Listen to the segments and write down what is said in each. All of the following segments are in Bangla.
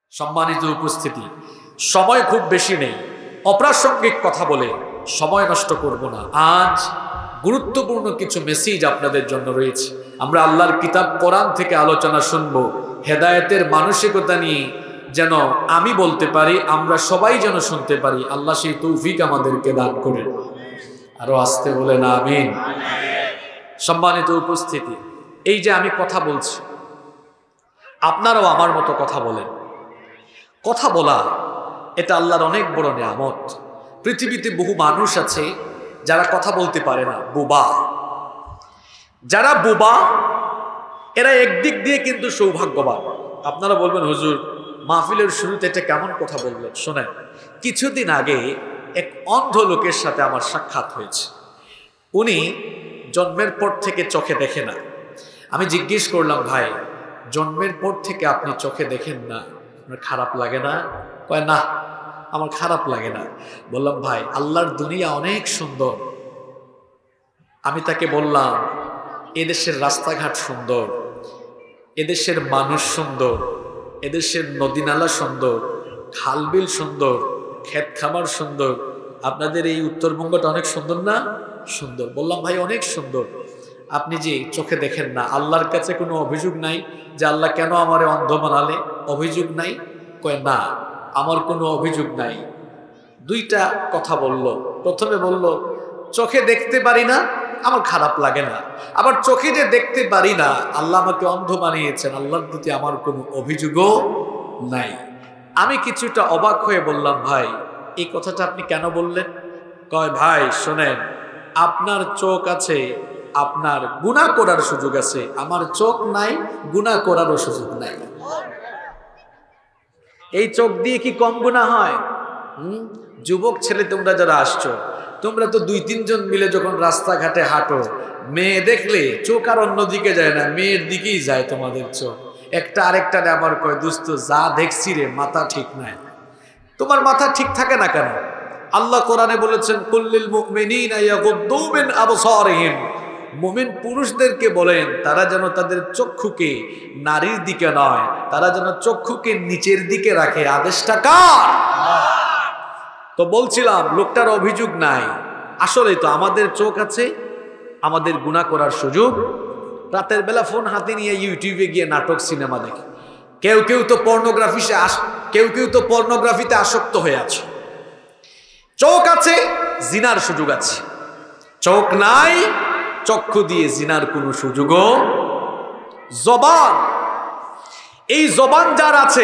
সম্মানিত উপস্থিতি, সময় খুব বেশি নেই, অপ্রাসঙ্গিক কথা বলে সময় নষ্ট করব না। আজ গুরুত্বপূর্ণ কিছু মেসেজ আপনাদের জন্য রয়েছে। আমরা আল্লাহর কিতাব কোরআন থেকে আলোচনা শুনব, হেদায়েতের মানসিকতা নিয়ে যেন আমি বলতে পারি, আমরা সবাই যেন শুনতে পারি। আল্লাহ সেই তৌফিক আমাদেরকে দান করেন। আরো আস্তে বলেন আমিন। সম্মানিত উপস্থিতি, এই যে আমি কথা বলছি, আপনারাও আমার মতো কথা বলেন। কথা বলা এটা আল্লাহর অনেক বড় নিয়ামত। পৃথিবীতে বহু মানুষ আছে যারা কথা বলতে পারে না, বোবা। যারা বোবা এরা একদিক দিয়ে কিন্তু সৌভাগ্যবান। আপনারা বলবেন, হুজুর মাহফিলের শুরুতে এটা কেমন কথা বললেন? শোনেন, কিছুদিন আগে এক অন্ধ লোকের সাথে আমার সাক্ষাৎ হয়েছে। উনি জন্মের পর থেকে চোখে দেখে না। আমি জিজ্ঞেস করলাম, ভাই জন্মের পর থেকে আপনি চোখে দেখেন না, আপনার খারাপ লাগে না? কয় না, আমার খারাপ লাগে না। বললাম, ভাই আল্লাহর দুনিয়া অনেক সুন্দর। আমি তাকে বললাম, এদেশের রাস্তাঘাট সুন্দর, এদেশের মানুষ সুন্দর, এদেশের নদী নালা সুন্দর, খালবিল সুন্দর, ক্ষেত খামার সুন্দর। আপনাদের এই উত্তরবঙ্গটা অনেক সুন্দর না? সুন্দর। বললাম, ভাই অনেক সুন্দর। আপনি যে চোখে দেখেন না, আল্লাহর কাছে কোনো অভিযোগ নাই যে আল্লাহ কেন আমারে অন্ধ বানালে? অভিযোগ নাই? কয় না, আমার কোনো অভিযোগ নাই। দুইটা কথা বলল। প্রথমে বলল, চোখে দেখতে পারি না, আমার খারাপ লাগে না। আবার চোখে যে দেখতে পারি না, আল্লাহ আমাকে অন্ধ বানিয়েছেন, আল্লাহর প্রতি আমার কোনো অভিযোগও নাই। আমি কিছুটা অবাক হয়ে বললাম, ভাই এই কথাটা আপনি কেন বললেন? কয়, ভাই শোনেন, আপনার চোখ আছে, আপনার গুনাহ করার সুযোগ আছে, আমার চোখ নাই, গুনাহ করারও সুযোগ নাই। এই চোখ দিয়ে কি কম গুনাহ হয়? যুবক ছেলে তোমরা যারা আসছো, তোমরা তো 2-3 জন মিলে যখন রাস্তাঘাটে হাঁটো, মেয়ে দেখলে চোখ আর অন্যদিকে যায় না, মেয়ের দিকেই যায় তোমাদের চোখ। একটা আরেকটা আমার কয়, দোস্ত যা দেখছি রে, মাথা ঠিক নাই। তোমার মাথা ঠিক থাকে না কেন? আল্লাহ কোরআনে বলেছেন, কুল্লিল মুমিনিনা ইয়াগুদ্দু মিন আবসারিহিম। মুমিন পুরুষদেরকে বলেন তারা যেন তাদের চক্ষুকে নারীর দিকে নয়, তারা যেন চক্ষুকে নিচের দিকে রাখে। আদেশটা কার? তো বলছিলাম, লোকটার অভিযোগ নাই। আসলে তো আমাদের চোখ আছে, আমাদের গুনাহ করার সুযোগ। রাতের বেলা ফোন হাতে নিয়ে ইউটিউবে গিয়ে নাটক সিনেমা দেখে। কেউ কেউ তো পর্নোগ্রাফিতে আসক্ত হয়ে আছে। চোখ আছে, জিনার সুযোগ আছে। চোখ নাই, চক্ষু দিয়ে জিনার কোনো সুযোগও। জবান, এই জবান যার আছে,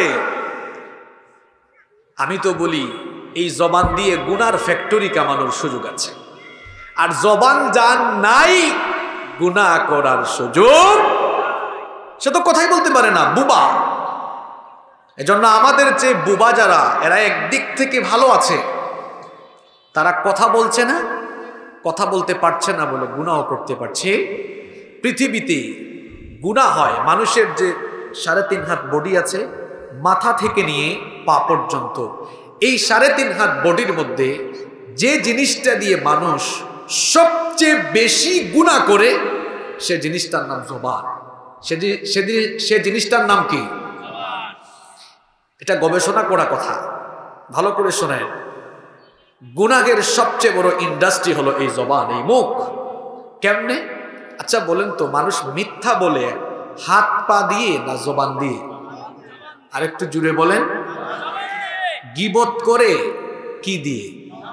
আমি তো বলি এই জবান দিয়ে গুনার ফ্যাক্টরি কামানোর সুযোগ আছে। আর জবান যার নাই, গুনাহ করার সুযোগ, সে তো কথাই বলতে পারে না, বুবা। এজন্য আমাদের চেয়ে বুবা যারা, এরা একদিক থেকে ভালো আছে। তারা কথা বলছে না, কথা বলতে পারছে না বলে গুনাহ করতে পারছে। পৃথিবীতে গুনাহ হয়, মানুষের যে 3.5 হাত বডি আছে, মাথা থেকে নিয়ে পা পর্যন্ত, এই 3.5 হাত বডির মধ্যে যে জিনিসটা দিয়ে মানুষ সবচেয়ে বেশি গুনাহ করে, সে জিনিসটার নাম জবান। সে জিনিসটার নাম কি? এটা গবেষণা করা কথা, ভালো করে শোনেন। গুনাহের সবচেয়ে বড় ইন্ডাস্ট্রি হলো এই জবান, এই মুখ। কেমনে? আচ্ছা বলেন তো, মানুষ মিথ্যা বলে হাত পা দিয়ে না জবান দিয়ে? আরেকটু জুড়ে বলেন। গীবত করে কি দিয়ে?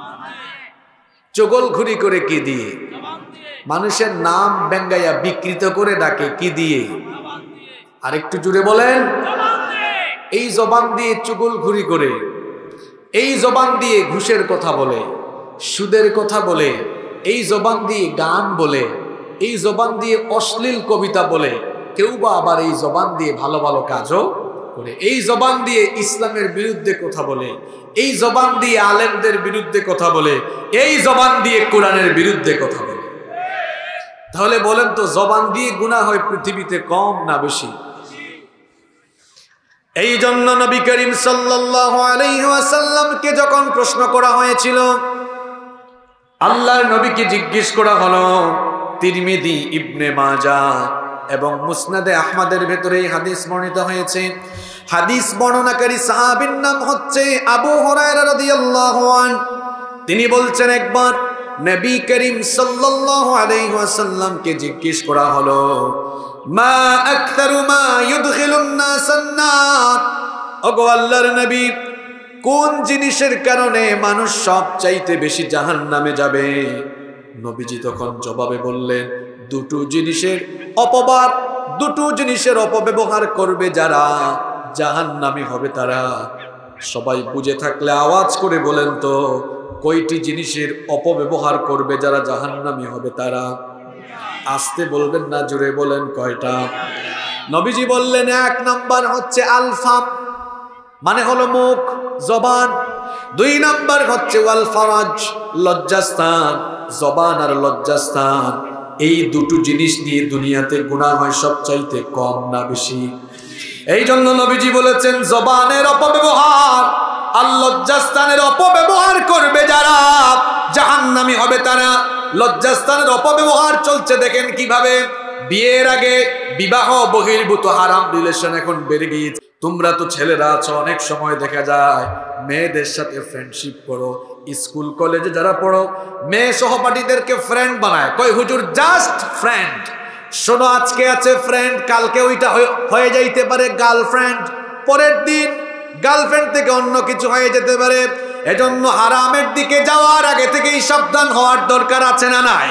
চগলখুরি করে কি দিয়ে? মানুষের নাম ব্যঙ্গাইয়া বিকৃত করে ডাকে কি দিয়ে? আরেকটু জুড়ে বলেন। এই জবান দিয়ে চগলখুরি করে, এই জবান দিয়ে ঘুষের কথা বলে, সুদের কথা বলে, এই জবান দিয়ে গান বলে, এই জবান দিয়ে অশ্লীল কবিতা বলে, কেউ বা আবার এই জবান দিয়ে ভালো ভালো কাজও করে। এই জবান দিয়ে ইসলামের বিরুদ্ধে কথা বলে, এই জবান দিয়ে আলেমদের বিরুদ্ধে কথা বলে, এই জবান দিয়ে কোরআনের বিরুদ্ধে কথা বলে। তাহলে বলেন তো, জবান দিয়ে গুনাহ হয় পৃথিবীতে কম না বেশি? এই জন্য নবী করিম সাল্লাল্লাহু আলাইহি ওয়াসাল্লামকে যখন প্রশ্ন করা হয়েছিল, আল্লাহর নবীকে জিজ্ঞেস করা হলো, তিরমিজি, ইবনে মাজাহ, এবং মুসনাদে আহমদের ভেতরে এই হাদিস বর্ণিত হয়েছে। হাদিস বর্ণনাকারী সাহাবীর নাম হচ্ছে আবু হুরায়রা রাদিয়াল্লাহু আনহু। তিনি বলছেন, একবার নবী করিম সাল্লাল্লাহু আলাইহি ওয়াসাল্লামকে জিজ্ঞেস করা হলো, মা আকতারু মা ইউদখিলুন নাসান নার, ওগো আল্লাহর নবী, কোন জিনিসের কারণে মানুষ সবচাইতে বেশি জাহান্নামে যাবে? নবীজি তখন জবাবে বললেন, দুটো জিনিসের অপব্যবহার করবে যারা, জাহান্নামী হবে তারা। সবাই বুঝে থাকলে আওয়াজ করে বলেন তো, কয়টি জিনিসের অপব্যবহার করবে যারা, জাহান্নামী হবে তারা? আস্তে বলবেন না, জোরে বলেন, কয়টা? নবীজি বললেন, 1 নাম্বার হচ্ছে আলফাম, মানে হলো মুখ, জবান। 2 নাম্বার হচ্ছে ওয়াল ফারাজ, লজ্জাস্থান, জবান আর লজ্জাস্থান। এই দুটো জিনিস নিয়ে দুনিয়াতে গুনাহ হয় সবচাইতে কম না বেশি? এই জন্য নবীজি বলেছেন, জবানের অপব্যবহার আর লজ্জাস্থানের অপব্যবহার করবে যারা, জাহান্নামী হবে তারা। লজ্জাস্থানের অপব্যবহার চলছে দেখেন কিভাবে। বিয়ের আগে বিবাহ বহির্ভূত হারাম রিলেশন এখন বেড়ে গিয়েছে। তোমরা তো ছেলেরা আছো, অনেক সময় দেখা যায় মেয়েদের সাথে ফ্রেন্ডশিপ করো। স্কুল কলেজে যারা পড়ো, মেয়ে সহপাঠীদেরকে ফ্রেন্ড বানায়, কই হুজুর জাস্ট ফ্রেন্ড। শোনো, আজকে আছে ফ্রেন্ড, কালকে ওইটা হয়ে যাইতে পারে গার্লফ্রেন্ড, পরের দিন গার্লফ্রেন্ড থেকে অন্য কিছু হয়ে যেতে পারে। এজন্য হারামের দিকে যাওয়ার আগে থেকেই সাবধান হওয়ার দরকার আছে না নাই?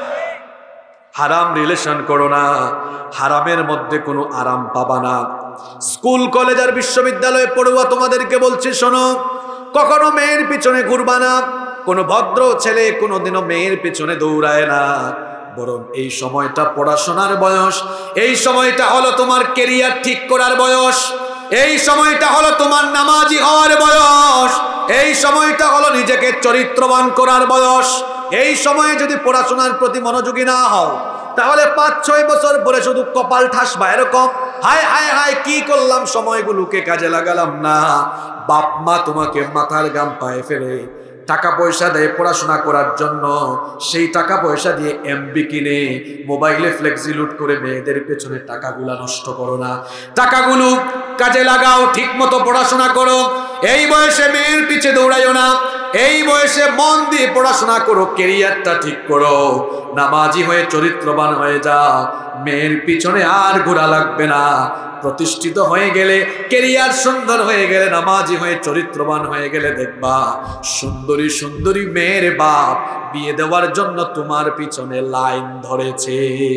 হারাম রিলেশন করো না, হারামের মধ্যে কোনো আরাম পাবা না। স্কুল কলেজ আর বিশ্ববিদ্যালয়ে পড়ুয়া তোমাদেরকে বলছি, শোনো, কখনো মেয়ের পিছনে ঘুরবা না। কোনো ভদ্র ছেলে কোনোদিনও মেয়ের পিছনে দৌড়ায় না, বরং এই সময়টা পড়াশোনার বয়স। এই সময়টা হলো তোমার কেরিয়ার ঠিক করার বয়স। এই সময়টা হলো তোমার নামাজি হওয়ার বয়স। এই সময়টা হলো নিজেকে চরিত্রবান করার বয়স। এই সময়ে যদি পড়াশোনার প্রতি মনোযোগী না হও, তাহলে 5-6 বছর পরে শুধু কপাল ঠাসবা, এরকম হায় হায় হায় কি করলাম, সময়গুলোকে কাজে লাগালাম না। বাপ মা তোমাকে মাথার গাম পায়ে ফেলে টাকা পয়সা দেয় পড়াশোনা করার জন্য, সেই টাকা পয়সা দিয়ে এমবি কিনে মোবাইলে ফ্লেক্সি লুট করে মেয়েদের পেছনে টাকাগুলা নষ্ট করো না। টাকাগুলো কাজে লাগাও, ঠিক মতো পড়াশোনা করো। এই বয়সে মেয়ের পিছে দৌড়াইও না। এই বয়সে মন দিয়ে পড়াশোনা করো, কেরিয়ারটা ঠিক করো, নামাজি হয়ে চরিত্রবান হয়ে যাও। মেয়ের পিছনে আর ঘোরা লাগবে না। প্রতিষ্ঠিত হয়ে গেলে, কেরিয়ার সুন্দর হয়ে গেলে, নামাজি হয়ে চরিত্রবান হয়ে গেলে দেখবা সুন্দরী সুন্দরী মেয়ের বাপ বিয়ে দেওয়ার জন্য তোমার পিছনে লাইন ধরেছে।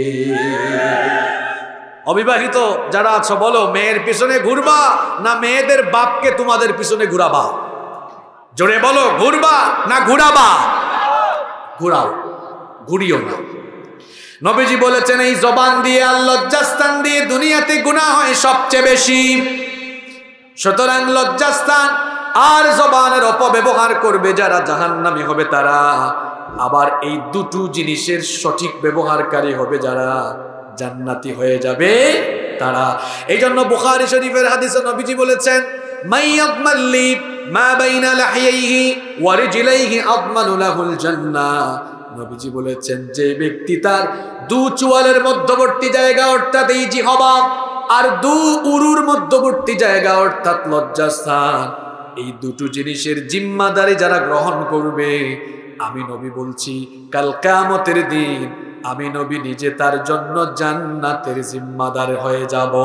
অবিবাহিত যারা আছো বলো, মেয়ের পিছনে ঘুরবা না মেয়েদের বাপকে তোমাদের পিছনে ঘুরাবা? জোরে বলো, ঘুরবা না ঘুরাবা? ঘুরাও, ঘুরিও না। নবীজি বলেছেন, এই জবান দিয়ে আর লজ্জাস্থান দিয়ে দুনিয়াতে গুনাহ হয় সবচেয়ে বেশি। সুতরাং লজ্জাস্থান আর জবানের অপব্যবহার করবে যারা, জাহান্নামী হবে তারা। আবার এই দুটো জিনিসের সঠিক ব্যবহারকারী হবে যারা, জান্নাতি হয়ে যাবে তারা। এই জন্য বুখারী শরীফের হাদিসে নবীজি বলেছেন, মাইয়াদমাল্লি মা বাইনা লাহিয়াইহি ওয়া রিজলাইহি আদমানু লাহুল জান্নাহ। নবীজি বলেছেন, যে ব্যক্তি তার 2 চোয়ালের মধ্যবর্তী জায়গা অর্থাৎ এই জিহবা আর 2 উরুর মধ্যবর্তী জায়গা অর্থাৎ লজ্জাস্থান, এই দুটো জিনিসের জিম্মাদারি যারা গ্রহণ করবে, আমি নবী বলছি কাল কিয়ামতের দিন আমি নবী নিজে তার জন্য জান্নাতের জিম্মাদার হয়ে যাব।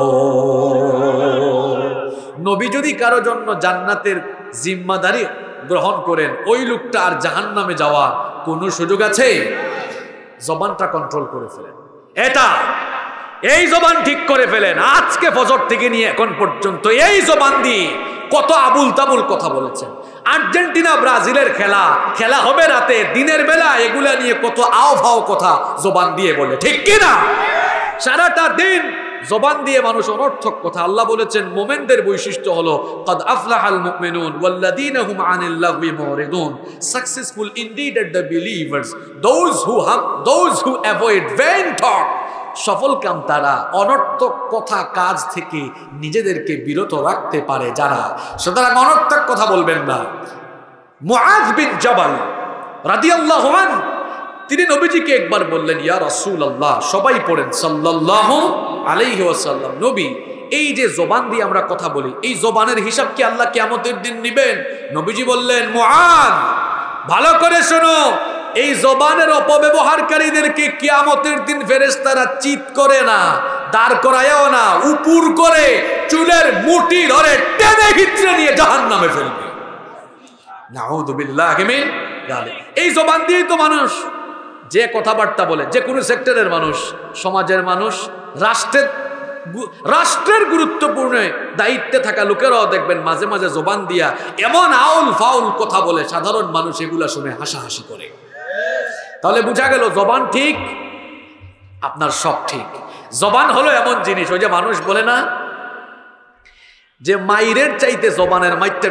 নবী যদি কারো জন্য জান্নাতের জিম্মাদারি গ্রহণ করেন, ওই লোকটা আর জাহান্নামে যাওয়ার কোনো সুযোগ আছে? জবানটা কন্ট্রোল করে ফেলেন, এই জবান ঠিক করে ফেলেন। আজকে ফজর থেকে নিয়ে এখন পর্যন্ত এই জবান দিয়ে কত আবুল তাবুল কথা বলেছেন। আর্জেন্টিনা ব্রাজিলের খেলা হবে রাতে, দিনের বেলা এগুলা নিয়ে কত আও ভাও কথা জবান দিয়ে বলে, ঠিক কিনা? সারাটা দিন জবান দিয়ে মানুষ অনর্থক কথা। আল্লাহ বলেছেন, মুমিনদের বৈশিষ্ট্য হলো قد أفلح المؤمنون والذين هم عن اللغو معرضون. Successful indeed are the believers, those who avoid vain talk. সফল কাম তারা, অনর্থক কথা কাজ থেকে নিজেদেরকে বিরত রাখতে পারে যারা। সুতরাং অনর্থক কথা বলবেন না। মুআয বিন জাবাল রাদিয়াল্লাহু আনহু তিনি নবীজিকে একবার বললেন, ইয়া রাসূলুল্লাহ, সবাই পড়েন সাল্লাল্লাহু আলাইহি ওয়াসাল্লাম, নবী এই যে জবান দিয়ে আমরা কথা বলি, এই জবানের হিসাব কি আল্লাহ কিয়ামতের দিন নেবেন? নবীজি বললেন, মুআদ ভালো করে শোনো, এই জবানের অপব্যবহারকারীদেরকে কিয়ামতের দিন ফেরেশতারা চিৎ করে না, দাঁড় করায়ও না, উপর করে চুলের মুঠি ধরে টেনে হিচড়ে নিয়ে জাহান্নামে ফেলবে। নাউযু বিল্লাহি মিন যালিক। এই জবান দিয়েই তো মানুষ যে কথাবার্তা বলে, যে কোনো সেক্টরের মানুষ, সমাজের মানুষ, রাষ্ট্রের গুরুত্বপূর্ণ দায়িত্বে থাকা লোকেরাও দেখবেন মাঝে মাঝে জবান দিয়া এমন আউল ফাউল কথা বলে, সাধারণ মানুষ এগুলা শুনে হাসাহাসি করে। তাহলে বোঝা গেল জবান ঠিক, আপনার সব ঠিক। জবান হলো এমন জিনিস, ওই যে মানুষ বলে না যে মাইরের চাইতে জবানের মাইরটা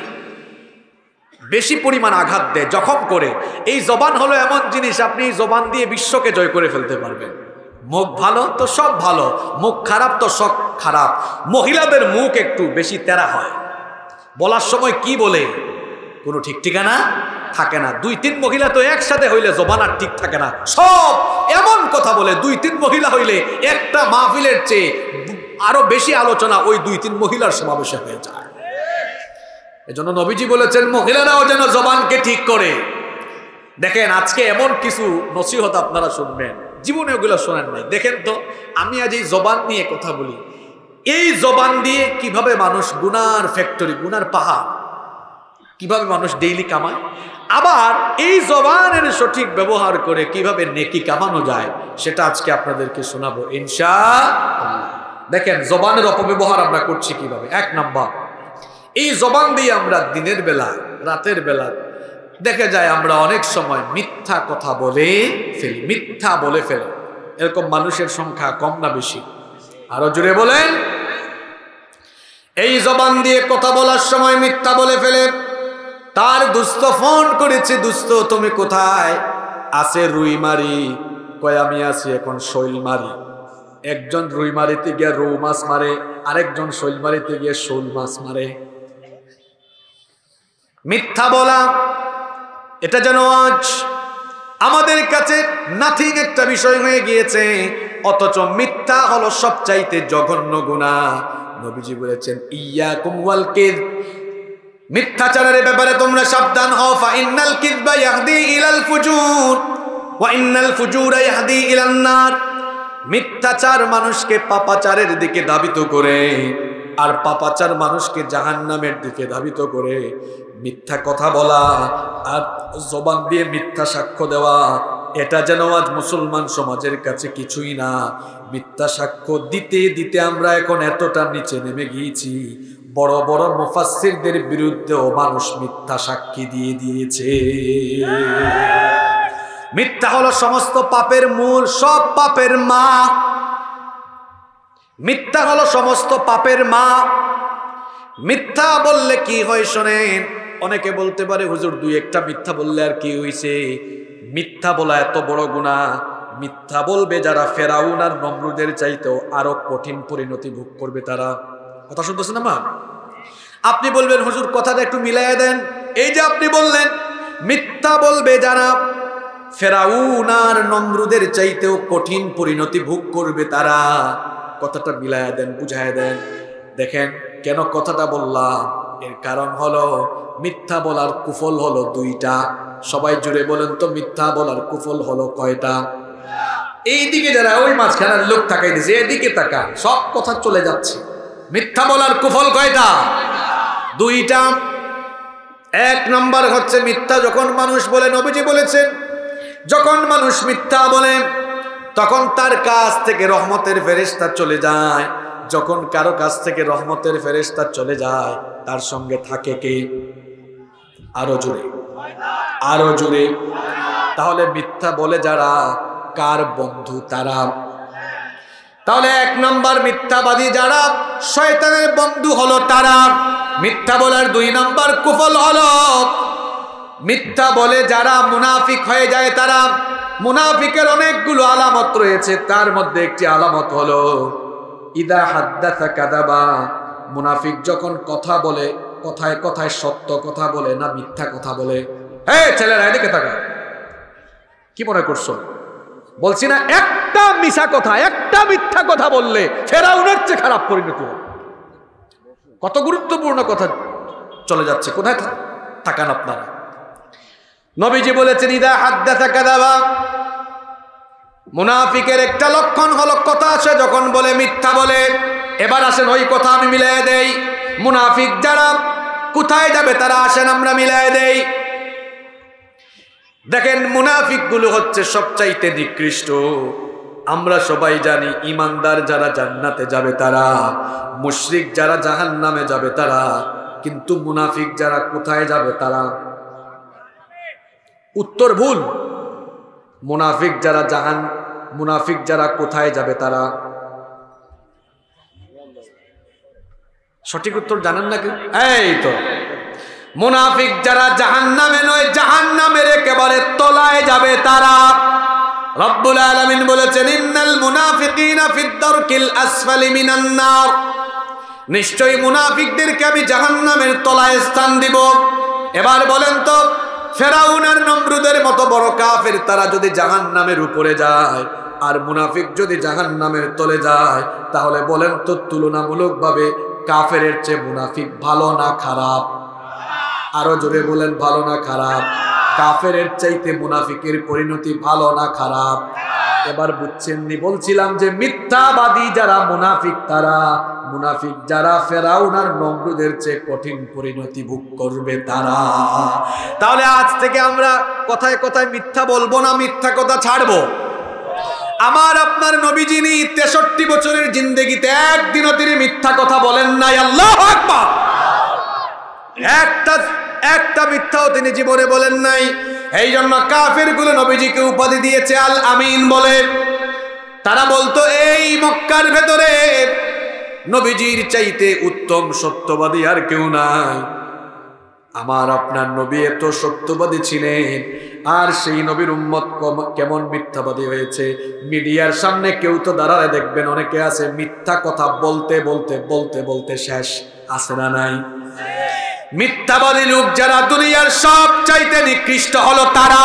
বেশি পরিমাণ আঘাত দেয়, জখম করে। এই জবান হলো এমন জিনিস, আপনি জবান দিয়ে বিশ্বকে জয় করে ফেলতে পারবেন। মুখ ভালো তো সব ভালো, মুখ খারাপ তো সব খারাপ। মহিলাদের মুখ একটু বেশি তেরা হয়, বলার সময় কি বলে কোনো ঠিক ঠিকানা থাকে না। 2-3 মহিলা তো একসাথে হইলে জবান আর ঠিক থাকে না, সব এমন কথা বলে। 2-3 মহিলা হইলে একটা মাহফিলের চেয়ে আরো বেশি আলোচনা ওই 2-3 মহিলার সমাবেশে হয়ে যায়। এজন্য নবীজি বলেছেন মহিলারাও যেন জবানকে ঠিক করে। দেখেন আজকে এমন কিছু নসিহত আপনারা শুনবেন, জীবনে ওগুলো শোনেন নাই। দেখেন তো, আমি আজ এই জবান নিয়ে কথা বলি, এই জবান দিয়ে কিভাবে মানুষ গুনার ফ্যাক্টরি, গুনার পাহাড়, কিভাবে মানুষ ডেইলি কামায়, আবার এই জবানের সঠিক ব্যবহার করে কিভাবে নেকি কামানো যায়, সেটা আজকে আপনাদেরকে শোনাবো ইনশাআল্লাহ। দেখেন জবানের অপব্যবহার আমরা করছি কিভাবে। 1 নাম্বার, এই জবান দিয়ে আমরা দিনের বেলা, রাতের বেলা দেখা যায় আমরা অনেক সময় মিথ্যা কথা বলে ফেলি, মিথ্যা বলে ফেলি। এরকম মানুষের সংখ্যা কম না বেশি? আরো জোরে বলেন। এই জবান দিয়ে কথা বলার সময় মিথ্যা বলে ফেলে। তার দুস্থ ফোন করেছে, দুস্থ তুমি কোথায়? আছে রুইমারি। কয় আমি আছি এখন শৈলমারি। একজন রুইমারিতে গিয়ে রৌ মাছ মারে, আরেকজন শৈলমারিতে গিয়ে শোল মাছ মারে। মিথ্যা বলা এটা যেন আজ আমাদের কাছে নাথিং একটা বিষয় হয়ে গিয়েছে, অথচ মিথ্যা হলো সবচাইতে জঘন্য গুনাহ। নবীজি বলেছেন ইয়াকুম ওয়াল কিযব, মিথ্যাচারের ব্যাপারে তোমরা সাবধান হও। ফা ইন্নাল কিযবা ইয়াহদি ইলাল ফুজুর ওয়া ইন্নাল ফুজুরা ইয়াহদি ইলান নার। মিথ্যাচার মানুষকে পাপাচারের দিকে ধাবিত করে, আর পাপাচার মানুষকে জাহান্নামের দিকে ধাবিত করে। মিথ্যা কথা বলা আর জবান দিয়ে মিথ্যা সাক্ষ্য দেওয়া, এটা যেন আজ মুসলমান সমাজের কাছে কিছুই না। মিথ্যা সাক্ষ্য দিতে দিতে আমরা এখন এতটা নিচে নেমে গিয়েছি, বড় বড় মুফাসসিরদের বিরুদ্ধেও মানুষ মিথ্যা সাক্ষী দিয়ে দিয়েছে। মিথ্যা হলো সমস্ত পাপের মূল, সব পাপের মা। মিথ্যা হলো সমস্ত পাপের মা। মিথ্যা বললে কি হয় শোনেন। অনেকে বলতে পারে হুজুর 2-1টা মিথ্যা বললে আর কি হইছে? মিথ্যা বলা এত বড় গুনাহ, মিথ্যা বলবে যারা ফেরাউন আর নমরুদের চাইতেও আরো কঠিন পরিণতি ভোগ করবে তারা। কথা শুনতেছেন না মা? আপনি বলবেন হুজুর কথাটা একটু মিলাইয়া দেন। এই যে আপনি বললেন মিথ্যা বলবে যারা ফেরাউন আর নমরুদের চাইতেও কঠিন পরিণতি ভোগ করবে তারা, কথাটা মিলাইয়া দেন, বুঝাইয়া দেন। দেখেন কেন কথাটা বললাম, এর কারণ হলো মিথ্যা বলার কুফল হলো 2টা। সবাই জুড়ে বলেন তো মিথ্যা বলার কুফল হলো কয়টা? এইদিকে যারা ওই মাঝখানের লোক তাকাই দিছে, এদিকে তাকা, সব কথা চলে যাচ্ছে। মিথ্যা বলার কুফল কয়টা? 2টা। 1 নাম্বার হচ্ছে মিথ্যা যখন মানুষ বলে, নবীজি বলেছেন যখন মানুষ মিথ্যা বলে তখন তার কাছ থেকে রহমতের ফেরেশতা চলে যায়। যখন কারো কাছ থেকে রহমতের ফেরেশতা চলে যায় তার সঙ্গে থাকে কে? আরো জোরে, আরো জোরে। তাহলে মিথ্যা বলে যারা, কার বন্ধু তারা? তাহলে 1 নাম্বার মিথ্যাবাদী যারা, শয়তানের বন্ধু হলো তারা। মিথ্যা বলার 2 নাম্বার কুফল হলো মিথ্যা বলে যারা মুনাফিক হয়ে যায় তারা। মুনাফিকের অনেকগুলো আলামত রয়েছে, তার মধ্যে একটি আলামত হলো ইদা হাদ্দাসা কাযাবা। মুনাফিক যখন কথা বলে, কথায় কথায় সত্য কথা বলে না মিথ্যা কথা বলে। এই ছেলেরা এদিকে তাকা, কি মনে করছো? বলছি না একটা মিছা কথা, একটা মিথ্যা কথা বললে ফেরাউনের চেয়ে খারাপ পরিণতি হবে। কত গুরুত্বপূর্ণ কথা চলে যাচ্ছে, কোথায় থাকান আপনারা? নবীজি বলেছেন ইদা হাদ্দাসা কাযাবা, মুনাফিকের একটা লক্ষণ হলো কথা আসে যখন বলে মিথ্যা বলে। এবার আসেন ওই কথা আমি মিলাই দেই। মুনাফিক যারা কোথায় যাবে তারা আসেন আমরা মিলাই দেই। দেখেন মুনাফিক গুলো হচ্ছে সবচাইতে নিকৃষ্ট। আমরা সবাই জানি ইমানদার যারা জান্নাতে যাবে তারা, মুশরিক যারা জাহান্নামে যাবে তারা, কিন্তু মুনাফিক যারা কোথায় যাবে তারা? উত্তর ভুল। মুনাফিক যারা কোথায় যাবে তারা? সঠিক উত্তর জানেন না কি? এই তো মুনাফিক যারা জাহান্নামে নয়, জাহান্নামের একেবারে তলায় যাবে তারা। রব্বুল আলামিন বলেছেন ইন্নাল মুনাফিকিনা ফিদ দারকিল আসফালি মিনান নার, নিশ্চয়ই মুনাফিকদেরকে আমি জাহান্নামের তলায় স্থান দিব। এবার বলেন তো ফেরাউন আর নমরুদের মতো বড় কাফের তারা যদি জাহান্নামের উপরে যায় আর মুনাফিক যদি জাহান্নামের তলে যায়, তাহলে বলেন তো তুলনামূলকভাবে কাফেরের চেয়ে মুনাফিক ভালো না খারাপ? আরো জোরে বলেন, ভালো না খারাপ? কাফেরের চাইতে মুনাফিকের পরিণতি ভালো না খারাপ? এবার বুঝছেন নি? বলছিলাম যে মিথ্যাবাদী যারা মুনাফিক তারা, মুনাফিক যারা ফেরাউন আর নমরুদের চেয়ে কঠিন পরিণতি ভোগ করবে তারা। তাহলে আজ থেকে আমরা কথায় কথায় মিথ্যা বলবো না, মিথ্যা কথা ছাড়বো। আমার আপনার নবী যিনি 63 বছরের জিন্দেগিতে একদিনও তিনি মিথ্যা কথা বলেন নাই। আল্লাহু আকবার। একটা মিথ্যাও তিনি জীবনে বলেন নাই। এই জন্য কাফের গুলো নবীজিকে উপাধি দিয়েছে আল আমিন বলে। তারা বলতো এই মক্কার ভেতরে নবীজির চাইতে উত্তম সত্যবাদী আর কেউ নাই। আমার আপনার নবী এত সত্যবাদী ছিলেন, আর সেই নবীর উম্মত কেমন মিথ্যাবাদী হয়েছে। মিডিয়ার সামনে কেউ তো দাঁড়ালে দেখবেন অনেকে আছে মিথ্যা কথা বলতে বলতে বলতে বলতে শেষ, আছে না নাই? মিথ্যাবাদী লোক যারা দুনিয়ার সব চাইতে নিকৃষ্ট হলো তারা।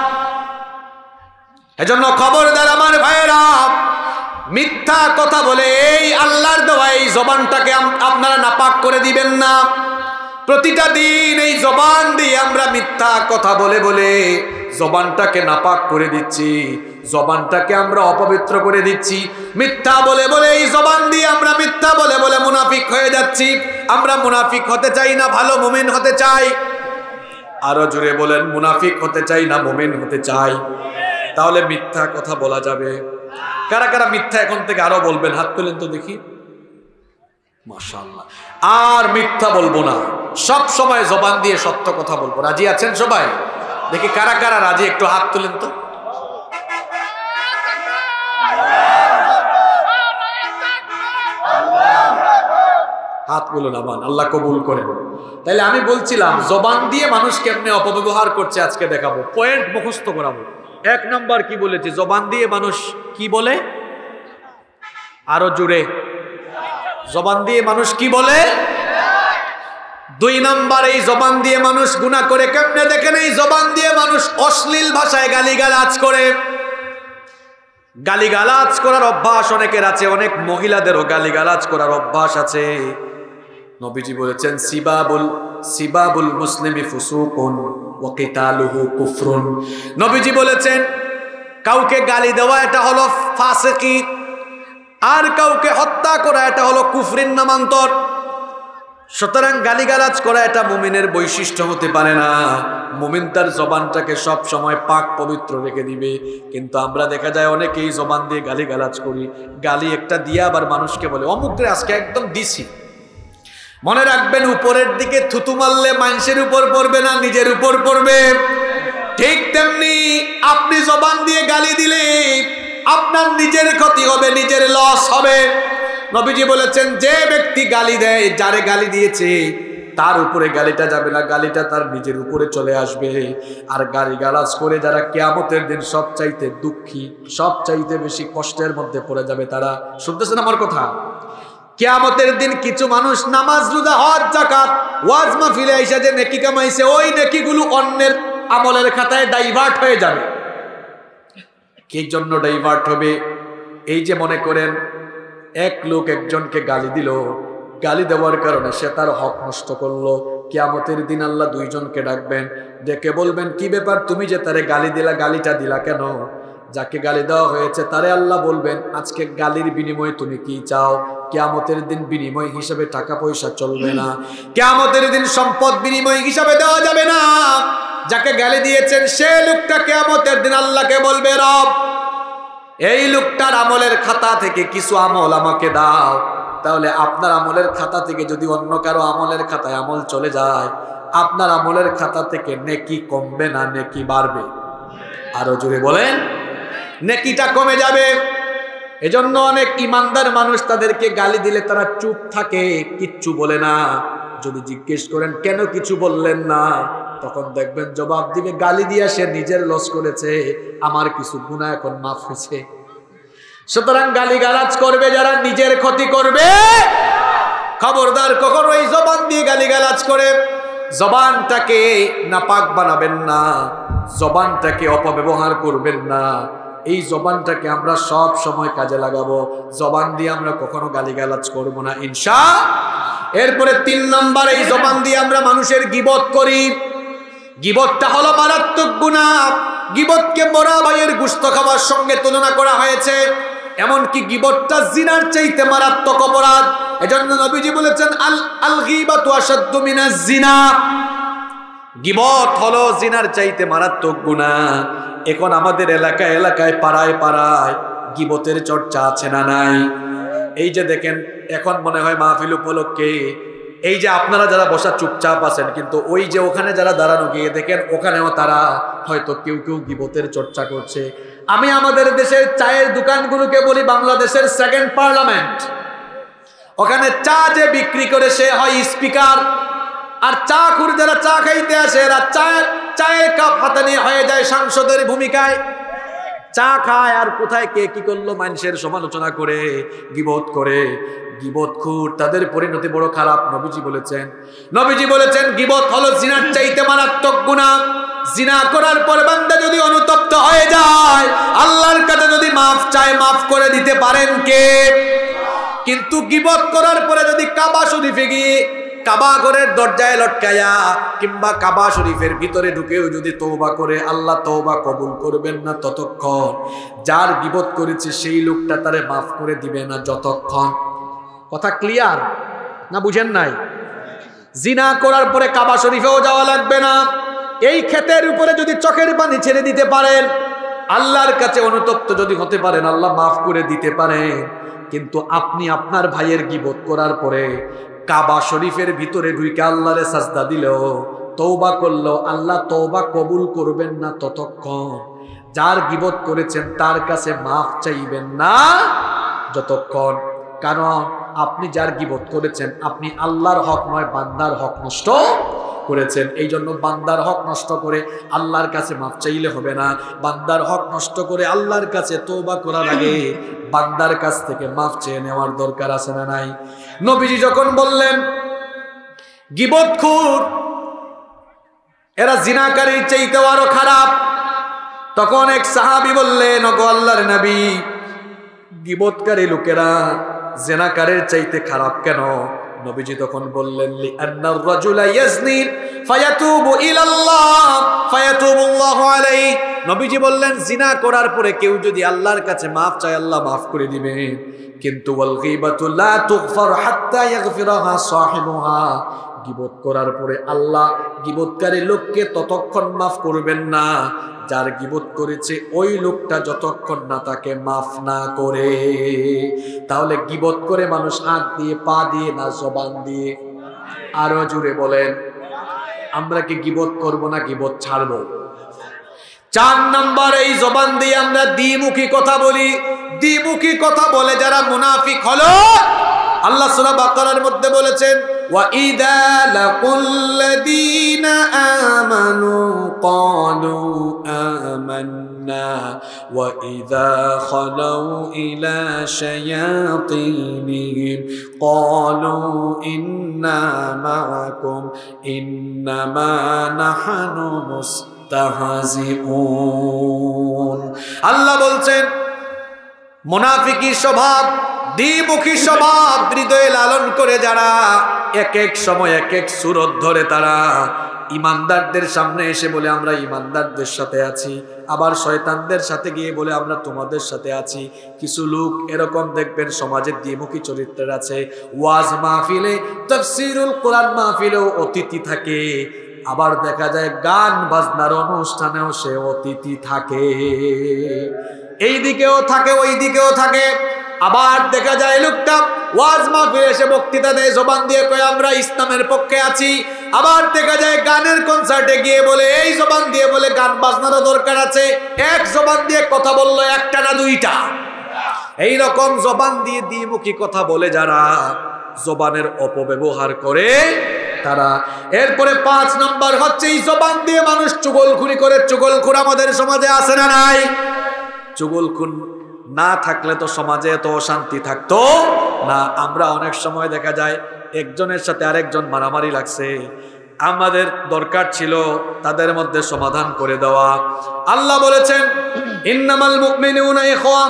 এজন্য খবরদার আমার ভাইয়েরা, মিথ্যা কথা বলে এই আল্লাহর দেওয়া এই জবানটাকে আপনারা নাপাক করে দিবেন না। প্রতিটা দিন এই জবান দিয়ে আমরা মিথ্যা কথা বলে বলে জবানটাকে নাপাক করে দিচ্ছি, জবানটাকে আমরা অপবিত্র করে দিচ্ছি। মিথ্যা বলে বলে এই জবান দিয়ে আমরা মিথ্যা বলে বলে মুনাফিক হয়ে যাচ্ছি। আমরা মুনাফিক হতে চাই না, ভালো মুমিন হতে চাই। আরো জোরে বলেন, মুনাফিক হতে চাই না মুমিন হতে চাই। তাহলে মিথ্যা কথা বলা যাবে। কারা কারা মিথ্যা এখন থেকে আরো বলবেন? হাত তোলেন তো দেখি। মাশাআল্লাহ। আর মিথ্যা বলবো না, সব সময় জবান দিয়ে সত্য কথা বলবো। রাজি আছেন সবাই? দেখি কারা কারা রাজি, একটু হাত তোলেন তো। হাতগুলো নামান, আল্লাহ কবুল করেন। তাইলে আমি বলছিলাম জবান দিয়ে মানুষ কেমনে অপব্যবহার করছে আজকে দেখাবো, পয়েন্ট মুখস্থ করাবো। 1 নাম্বার কি বলেছি? জবান দিয়ে মানুষ কি বলে? আরো জোরে, জবান দিয়ে মানুষ কি বলে? 2 নাম্বার, এই জবান দিয়ে মানুষ গুনাহ করে কেমনে দেখেন? এই জবান দিয়ে মানুষ অশ্লীল ভাষায় গালিগালাজ করে। গালিগালাজ করার অভ্যাস অনেকের আছে, অনেক মহিলাদেরও গালিগালাজ করার অভ্যাস আছে। নবীজি বলেছেন সিবাবুল মুসলিমি ফুসুকুন ওয়া কিতালুহু কুফরুন। নবীজি বলেছেন কাউকে গালি দেওয়া এটা হলো ফাসিকি, আর কাউকে হত্যা করা এটা হলো কুফরিন নামান্তর। সুতরাং গালিগালাজ করা এটা মুমিনের বৈশিষ্ট্য হতে পারে না। মুমিন তার জবানটাকে সব সময় পাক পবিত্র রেখে দিবে। কিন্তু আমরা দেখা যায় অনেকেই জবান দিয়ে গালিগালাজ করি, গালি একটা দিয়ে আবার মানুষকে বলে অমুকরে আজকে একদম দিছি। মনে রাখবেন, উপরের দিকে থুতু মারলে মানুষের উপর পড়বে না, নিজের উপর পড়বে। ঠিক তেমনি আপনি জবান দিয়ে গালি দিলে আপনার নিজের ক্ষতি হবে, নিজের লস হবে। নবীজি বলেছেন যে ব্যক্তি গালি দেয়, যারে গালি দিয়েছে তার উপরে গালিটা যাবে না, গালিটা তার নিজের উপরে চলে আসবে। আর গালিগালাজ করে যারা কিয়ামতের দিন সবচাইতে দুঃখী, সবচাইতে বেশি কষ্টের মধ্যে পড়ে যাবে তারা। শুনতেছেন আমার কথা? কিয়ামতের দিন কিছু মানুষ নামাজ, রোজা, হজ, যাকাত, ওয়াজ মাহফিলে এসে যে নেকি কামাইছে, ওই নেকিগুলো অন্যের আমলের খাতায় ডাইভার্ট হয়ে যাবে। কি জন্য ডাইভার্ট হবে? এই যে মনে করেন এক লোক একজনকে গালি দিল, গালি দেওয়ার কারণে সে তার হক নষ্ট করলো। কিয়ামতের দিন আল্লাহ দুইজনকে ডাকবেন, ডেকে বলবেন কি ব্যাপার, তুমি যে তারে গালি দিলা, গালিটা দিলা কেন? যাকে গালি দেওয়া হয়েছে তারে আল্লাহ বলবেন আজকে গালির বিনিময়ে তুমি কি চাও? কিয়ামতের দিন বিনিময় হিসাবে টাকা পয়সা চলবে না, কিয়ামতের দিন সম্পদ বিনিময় হিসাবে দেওয়া যাবে না। যাকে গালি দিয়েছেন সে লোকটা কিয়ামতের দিন আল্লাহকে বলবে, রব এই লোকটার আমলের খাতা থেকে কিছু আমল আমাকে দাও। তাহলে আপনার আমলের খাতা থেকে যদি অন্য কারো আমলের খাতায় আমল চলে যায়, আপনার আমলের খাতা থেকে নেকি কমবে না নেকি বাড়বে? আরো জোরে বলেন, নেকিটা কমে যাবে। এজন্য অনেক ইমানদার মানুষ তাদেরকে গালি দিলে তারা চুপ থাকে, কিচ্ছু বলে না। যদি জিজ্ঞেস করেন কেন কিছু বললেন না, তখন দেখবেন জবাব দিবে গালি দিয়ে সে নিজের লস করেছে, আমার কিছু গুনাহ এখন মাফ হয়েছে। সুতরাং গালিগালাজ করবে যারা নিজের ক্ষতি করবে, খবরদার কখনো এই জবান দিয়ে গালিগালাজ করে জবানটাকে নাপাক বানাবেন না, জবানটাকে অপব্যবহার করবেন না। এই জবানটাকে আমরা সব সময় কাজে লাগাবো, জবান দিয়ে আমরা কখনো গালিগালাজ করব না ইনশাআল্লাহ। এরপরে 3 নাম্বার, এই জবান দিয়ে আমরা মানুষের গীবত করি। গীবতটা হলো মারাত্মক গুনাহ। গীবতকে মরা ভাইয়ের গোশত খাওয়ার সঙ্গে তুলনা করা হয়েছে, এমনকি গীবতটা জিনার চাইতে মারাত্মক অপরাধ। এজন্য নবীজি বলেছেন আল গীবাতু আশাদ্দু মিনাজ জিনা, গীবত হলো জিনার চাইতে মারাত্মক গুনাহ। এখন আমাদের এলাকায় এলাকায় পাড়ায় পাড়ায় গীবতের চর্চা আছে না নাই? এই যে দেখেন এখন মনে হয় মাহফিল উপলক্ষে এই যে আপনারা যারা বসা চুপচাপ আছেন, কিন্তু ওই যে ওখানে যারা দাঁড়ানো গিয়ে দেখেন ওখানেও তারা হয়তো কেউ কেউ গীবতের চর্চা করছে। আমি আমাদের দেশের চায়ের দোকানগুলোকে বলি বাংলাদেশের সেকেন্ড পার্লামেন্ট। ওখানে চা যে বিক্রি করে সে হয় স্পিকার, আর চা খুর যারা চা খাইতে আসে এরা চায়ের কাপ হাতে নিয়ে হয়ে যায় সাংসদের ভূমিকায়। চা খায় আর কোথায় কে কি করলো মানুষের সমালোচনা করে, গীবত করে। গীবতখোর তাদের পরিণতি বড় খারাপ। নবীজি বলেছেন গীবত হলো জিনার চাইতে মারাত্মক গুনাহ। জিনা করার পর বান্দা যদি অনুতপ্ত হয়ে যায়, আল্লাহর কাছে যদি মাফ চায়, মাফ করে দিতে পারেন কে? কিন্তু গীবত করার পরে যদি কাবা শরীফে গিয়ে কাবা ঘরের দরজায় লটকায়া কিংবা কাবা শরীফের ভিতরে ঢুকেও যদি তওবা করে, আল্লাহ তওবা কবুল করবেন না ততক্ষণ। যার গীবত করেছে সেই লোকটা তারে মাফ করে দিবে না যতক্ষণ। কথা ক্লিয়ার না? বুঝেন নাই? জিনা করার পরে কাবা শরীফেও যাওয়া লাগবে না। এই ক্ষেতের উপরে যদি চোখের পানি ছেড়ে দিতে পারেন, আল্লাহর কাছে অনুতপ্ত যদি হতে পারেন, আল্লাহ মাফ করে দিতে পারেন। কিন্তু আপনি আপনার ভাইয়ের গীবত করার পরে কাবা শরীফের ভিতরে ঢুকে আল্লাহরে সাজদা দিলেও, তওবা করলেও আল্লাহ তওবা কবুল করবেন না ততক্ষণ। যার গীবত করেছেন তার কাছে মাফ চাইবেন না যতক্ষণ। কারণ আপনি যার গীবত করেছেন আপনি আল্লাহর হক নয় বান্দার হক নষ্ট করেছেন। এই জন্য বান্দার হক নষ্ট করে আল্লাহর কাছে মাফ চাইলে হবে না। বান্দার হক নষ্ট করে আল্লাহর কাছে তওবা করার আগে বান্দার কাছ থেকে মাফ চেয়ে নেওয়ার দরকার আছে না নাই? নবীজি যখন বললেন গীবতখোর এরা জিনাকারীর চাইতেও আরো খারাপ, তখন এক সাহাবী বললেন, ওগো আল্লাহর নবী, গীবতকারী লোকেরা জিনাকারীর চাইতে খারাপ কেন? নবীজি তখন বললেন, লিআন্নার রাজুলা ইয়াজনি ফায়াতুবু ইলাল্লাহ ফায়াতুবুল্লাহু আলাইহি। নবীজি বললেন জিনা করার পরে কেউ যদি আল্লাহর কাছে মাফ চায় আল্লাহ মাফ করে দিবেন, কিন্তু ওয়াল গীবাতু লা তুগফার হাত্তা ইয়াগফিরাহা সাহিবুহা। গীবত করার পরে আল্লাহ গীবতকারী লোককে ততক্ষণ মাফ করবেন না যার গীবত করেছে ওই লোকটা যতক্ষণ না তাকে মাফ না করে। তাহলে গীবত করে মানুষ হাত দিয়ে, পা দিয়ে না জবান দিয়ে? আরো জোরে বলেন। আমরা কি গীবত করব না গীবত ছাড়বো? 4 নাম্বার, এই জবান দিয়ে আমরা দ্বিমুখী কথা বলি। দ্বিমুখী কথা বলে যারা মুনাফিক হলো, আল্লাহ সূরা বাকারার মধ্যে বলেছেন, ওয়া ইযা লাকুল্লাযীনা আমানু ক্বালু আমান্না ওয়া ইযা খালাউ ইলা শায়াতিনিহিম ক্বালু ইন্না মাআকুম ইন্নামা নাহনু মুস্তাহজিউন। আল্লাহ বলছেন মুনাফিকি স্বভাব, দ্বিমুখী স্বভাব হৃদয়ে লালন করে যারা এক এক সময় এক এক সুরত ধরে তারা ইমানদারদের সামনে এসে বলে আমরা ইমানদারদের সাথে আছি, আবার শয়তানদের সাথে গিয়ে বলে আমরা তোমাদের সাথে আছি। কিছু লোক এরকম দেখবেন সমাজের দ্বিমুখী চরিত্রের আছে। ওয়াজ মাহফিলে, তাফসীরুল কোরআন মাহফিলেও অতিথি থাকে, আবার দেখা যায় গান বাজনার অনুষ্ঠানেও সে অতিথি থাকে, এই দিকেও থাকে ওই দিকেও থাকে। আবার দেখা যায় লোকটা ওয়াজ মাহফিলে এসে বক্তৃতা দেয়, জবান দিয়ে কয় আমরা ইসলামের পক্ষে আছি, আবার দেখা যায় গানের কনসার্টে গিয়ে বলে এই জবান দিয়ে বলে গান বাজনারও দরকার আছে। এক জবান দিয়ে কথা বললো একটা না দুইটা, এই রকম জবান দিয়ে দ্বিমুখী কথা বলে যারা জবানের অপব্যবহার করে তারা। এরপরে 5 নম্বর হচ্ছে এই জবান দিয়ে মানুষ চুগলখুরি করে। চুগলখুর আমাদের সমাজে আছে না নাই? চুগলখুর না থাকলে তো সমাজে এত অশান্তি থাকতো না। আমরা অনেক সময় দেখা যায় একজনের সাথে আরেকজন মারামারি লাগছে, আমাদের দরকার ছিল তাদের মধ্যে সমাধান করে দেওয়া। আল্লাহ বলেছেন ইন্নামাল মুমিনুনা ইখওয়া,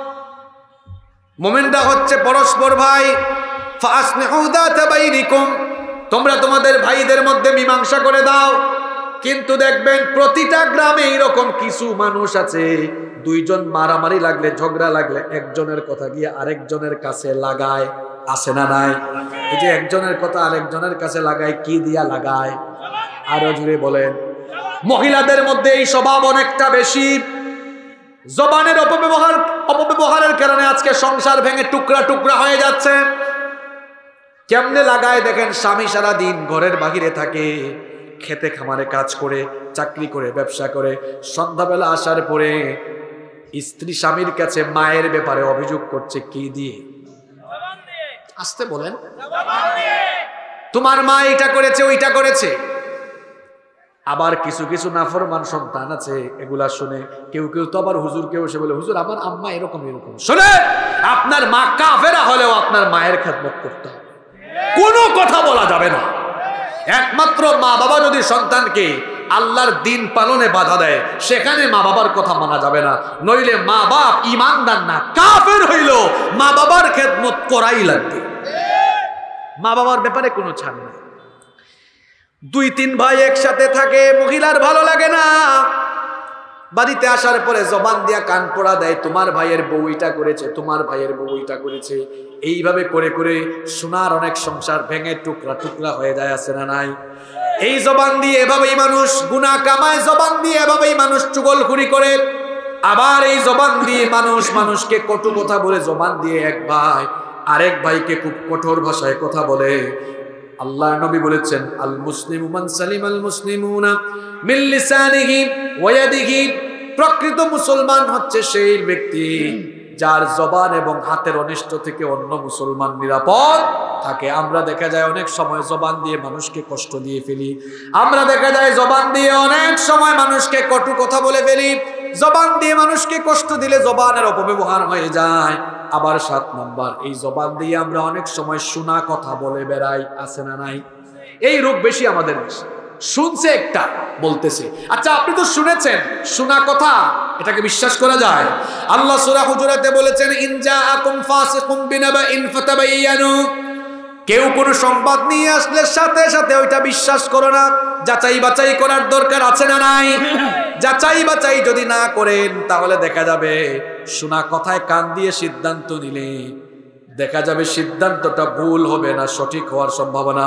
মুমিনরা হচ্ছে পরস্পর ভাই। ফাসলিহু যাতা বাইনিকুম, তোমরা তোমাদের ভাইদের মধ্যে মীমাংসা করে দাও। কিন্তু দেখবেন প্রতিটা গ্রামে এরকম কিছু মানুষ আছে, দুইজন মারামারি লাগলে ঝগড়া লাগলে একজনের কথা গিয়ে আরেকজনের কাছে লাগায়, আছে না নাই? এই যে একজনের কথা আরেকজনের কাছে লাগায়, কি দিয়া লাগায়? আরো জুড়ে বলেন। মহিলাদের মধ্যে এই স্বভাব অনেকটা বেশি। জবানের অপব্যবহারের কারণে আজকে সংসার ভেঙে টুকরা টুকরা হয়ে যাচ্ছে। কেমনে লাগায় দেখেন, স্বামী সারা দিন ঘরের বাহিরে থাকে, খেতে খামারে কাজ করে, চাকরি করে, ব্যবসা করে, সন্ধ্যাবেলা আসার পরে স্ত্রী স্বামীর কাছে মায়ের ব্যাপারে অভিযোগ করছে, কি দিয়ে? আসতে বলেন, তোমার মা এটা করেছে ওইটা করেছে। আবার কিছু কিছু নাফরমান সন্তান আছে, এগুলা শুনে কেউ কেউ তো আবার হুজুরকেও এসে বলে, হুজুর আমার আম্মা এরকম এরকম। শুনে, আপনার মা কাফেরা হলেও আপনার মায়ের খেদমত করতে হবে, কোনো কথা বলা যাবে না। একমাত্র মা বাবা যদি সন্তানকে আল্লাহর দিন পালনে বাধা দেয়, সেখানে মা বাবার কথা মানা যাবে না। নইলে মা বাপ ঈমানদার না, কাফের হইল, মা বাবার খেদমত করাই লাগবে। মা বাবার ব্যাপারে কোনো ছাড় নেই। 2-3 ভাই একসাথে থাকে, মহিলার ভালো লাগে না, বাড়িতে আসার পরে জবান দিয়া কান পোড়া দেয়, তোমার ভাইয়ের বউ এটা করেছে, তোমার ভাইয়ের বউ এটা করেছে। এইভাবে করে করে সোনার অনেক সংসার ভেঙে টুকরা টুকরা হয়ে যায়, আছে না নাই? এই জবান দিয়ে এভাবেই মানুষ গুনাহ কামায়, জবান দিয়ে এভাবেই মানুষ চুগলখুরি করে। আবার এই জবান দিয়ে মানুষ মানুষকে কটু কথা বলে, জবান দিয়ে এক ভাই আরেক ভাইকে খুব কঠোর ভাষায় কথা বলে। আল্লাহ নবী বলেছেন, আল মুসলিমু মান সালিমাল মুসলিমুনা মিন লিসানিহি ওয়া ইয়াদিহি, প্রকৃত মুসলমান হচ্ছে সেই ব্যক্তি যার জবান এবং হাতের অনিষ্ট থেকে অন্য মুসলমান নিরাপদ থাকে। আমরা দেখা যায় অনেক সময় জবান দিয়ে মানুষকে কষ্ট দিয়ে ফেলি, আমরা দেখা যায় জবান দিয়ে অনেক সময় মানুষকে কটু কথা বলে ফেলি। জবান দিয়ে মানুষকে কষ্ট দিলে জবানের অপব্যবহার হয়ে যায়। আবার 7 নম্বর, এই জবান দিয়ে আমরা অনেক সময় শোনা কথা বলে বেড়াই, আছে না নাই? এই রোগ বেশি আমাদের দেশে। শুনছে একটা বলতেছে, আচ্ছা আপনি তো শুনেছেন, শোনা কথা এটাকে বিশ্বাস করা যায়? আল্লাহ সূরা হুজুরাতে বলেছেন, ইন জাআকুম ফাসিকুম বিনাবাইন ফাতাবায়ানু, কেউ কোনো সংবাদ নিয়ে আসলে সাথে সাথে ওইটা বিশ্বাস করো না, যাচাই বাছাই করার দরকার আছে না নাই? যাচাই বাছাই যদি না করেন তাহলে দেখা যাবে শোনা কথায় কান দিয়ে সিদ্ধান্ত নিলে দেখা যাবে সিদ্ধান্তটা ভুল হবে না, সঠিক হওয়ার সম্ভাবনা।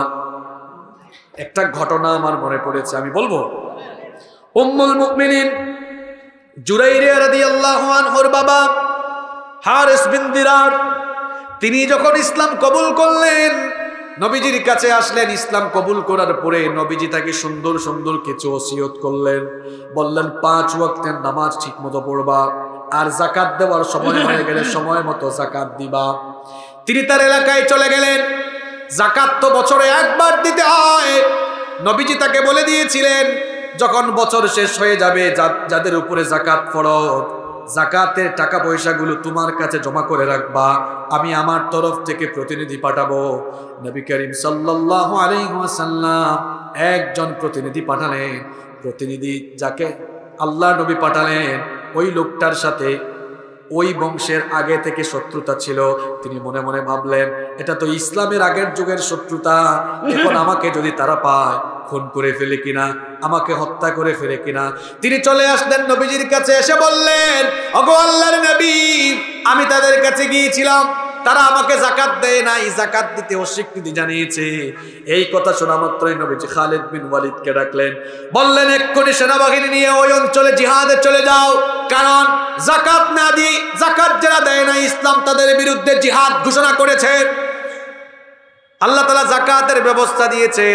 একটা ঘটনা আমার মনে পড়েছে, আমি বলবো। উম্মুল মুমিনিন জুরাইরিয়া রাদিয়াল্লাহু আনহুর বাবা হারিস বিন দিরার, তিনি যখন ইসলাম কবুল করলেন, নবীজির কাছে আসলেন। ইসলাম কবুল করার পরে নবীজি তাকে সুন্দর সুন্দর কিছু ওসিয়ত করলেন। বললেন 5 ওয়াক্তের নামাজ ঠিকমতো পড়বা, আর যাকাত দেওয়ার সময় হয়ে গেলে সময় মতো যাকাত দিবা। তিনি তার এলাকায় চলে গেলেন। যাকাত তো বছরে একবার দিতে হয়। নবীজি তাকে বলে দিয়েছিলেন, যখন বছর শেষ হয়ে যাবে, যাদের উপরে যাকাত ফরজ, যাকাতের টাকা পয়সাগুলো তোমার কাছে জমা করে রাখবা, আমি আমার তরফ থেকে প্রতিনিধি পাঠাবো। নবী করিম সাল্লাল্লাহু আলাইহি ওয়াসাল্লাম একজন প্রতিনিধি পাঠালেন। প্রতিনিধি যাকে আল্লাহ নবী পাঠালেন, ওই লোকটার সাথে ওই বংশের আগে থেকে শত্রুতা ছিল। তিনি মনে মনে ভাবলেন, এটা তো ইসলামের আগের যুগের শত্রুতা, এখন আমাকে যদি তারা পায় খুন করে ফেলে কিনা, আমাকে হত্যা করে ফেলে কিনা। তিনি চলে আসলেন নবীজির কাছে, এসে বললেন, ওগো আল্লাহর নবী, আমি তাদের কাছে গিয়েছিলাম, তারা আমাকে যাকাত দেয় নাই, যাকাত দিতে অস্বীকৃতি জানিয়েছে। এই কথা শোনা মাত্রই নবীজি খালিদ বিন ওয়ালিদকে ডাকলেন, বললেন, এক্ষুনি সেনাবাহিনী নিয়ে ওই অঞ্চলে জিহাদে চলে যাও, কারণ যাকাত না দিয়ে, যাকাত যারা দেয় না, ইসলাম তাদের বিরুদ্ধে জিহাদ ঘোষণা করেছে। আল্লাহ তাআলা যাকাতের ব্যবস্থা দিয়েছেন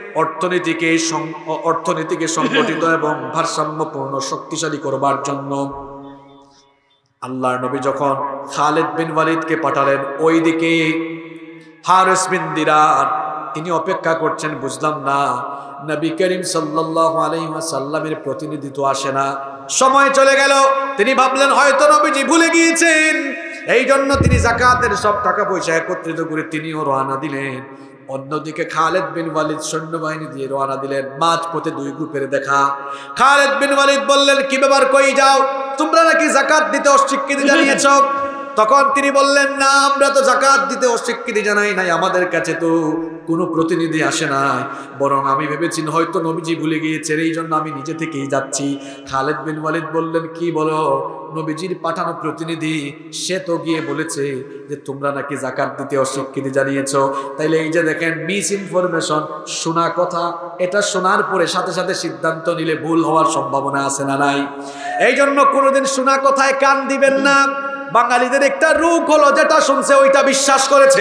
অর্থনীতিকে সংগঠিত এবং ভারসাম্যপূর্ণ শক্তিশালী করবার জন্য। আল্লাহর নবী যখন খালিদ বিন ওয়ালিদকে পাঠালেন, ওইদিকে হারিস বিন দিরার তিনি অপেক্ষা করছেন। বুঝলাম না, নবী করিম সাল্লাল্লাহু আলাইহি ওয়াসাল্লামের প্রতিনিধি তো আসে না। সময় চলে গেল, তিনি ভাবলেন হয়তো নবীজি ভুলে গিয়েছেন, এই জন্য তিনি যাকাতের সব টাকা পয়সা একত্রিত করে তিনিও রওনা দিলেন। অন্যদিকে খালিদ বিন ওয়ালিদ সৈন্যবাহিনী দিয়ে রওনা দিলেন। মাঝপথে দুই গ্রুপের দেখা। খালিদ বিন ওয়ালিদ বললেন, কি ব্যাপার, কই যাও? তোমরা নাকি যাকাত দিতে অস্বীকৃতি জানিয়েছ? তখন তিনি বললেন, না, আমরা তো যাকাত দিতে অস্বীকৃতি জানাই নাই, আমাদের কাছে তো কোনো প্রতিনিধি আসে নাই, বরং আমি ভেবেছি হয়তো নবীজি ভুলে গিয়েছেন, এই জন্য আমি নিজে থেকেই যাচ্ছি। খালিদ বিন ওয়ালিদ বললেন, কি বলো? নবীজির পাঠানো প্রতিনিধি সে তো গিয়ে বলেছে যে তোমরা নাকি যাকাত দিতে অস্বীকৃতি জানিয়েছো। তাইলে এই যে দেখেন, মিস ইনফরমেশন, শোনা কথা, এটা শোনার পরে সাথে সাথে সিদ্ধান্ত নিলে ভুল হওয়ার সম্ভাবনা আছে না নাই? এই জন্য কোনোদিন শোনা কথায় কান দিবেন না। বাঙালিদের একটা রোগ হলো, যেটা শুনছে ওইটা বিশ্বাস করেছে।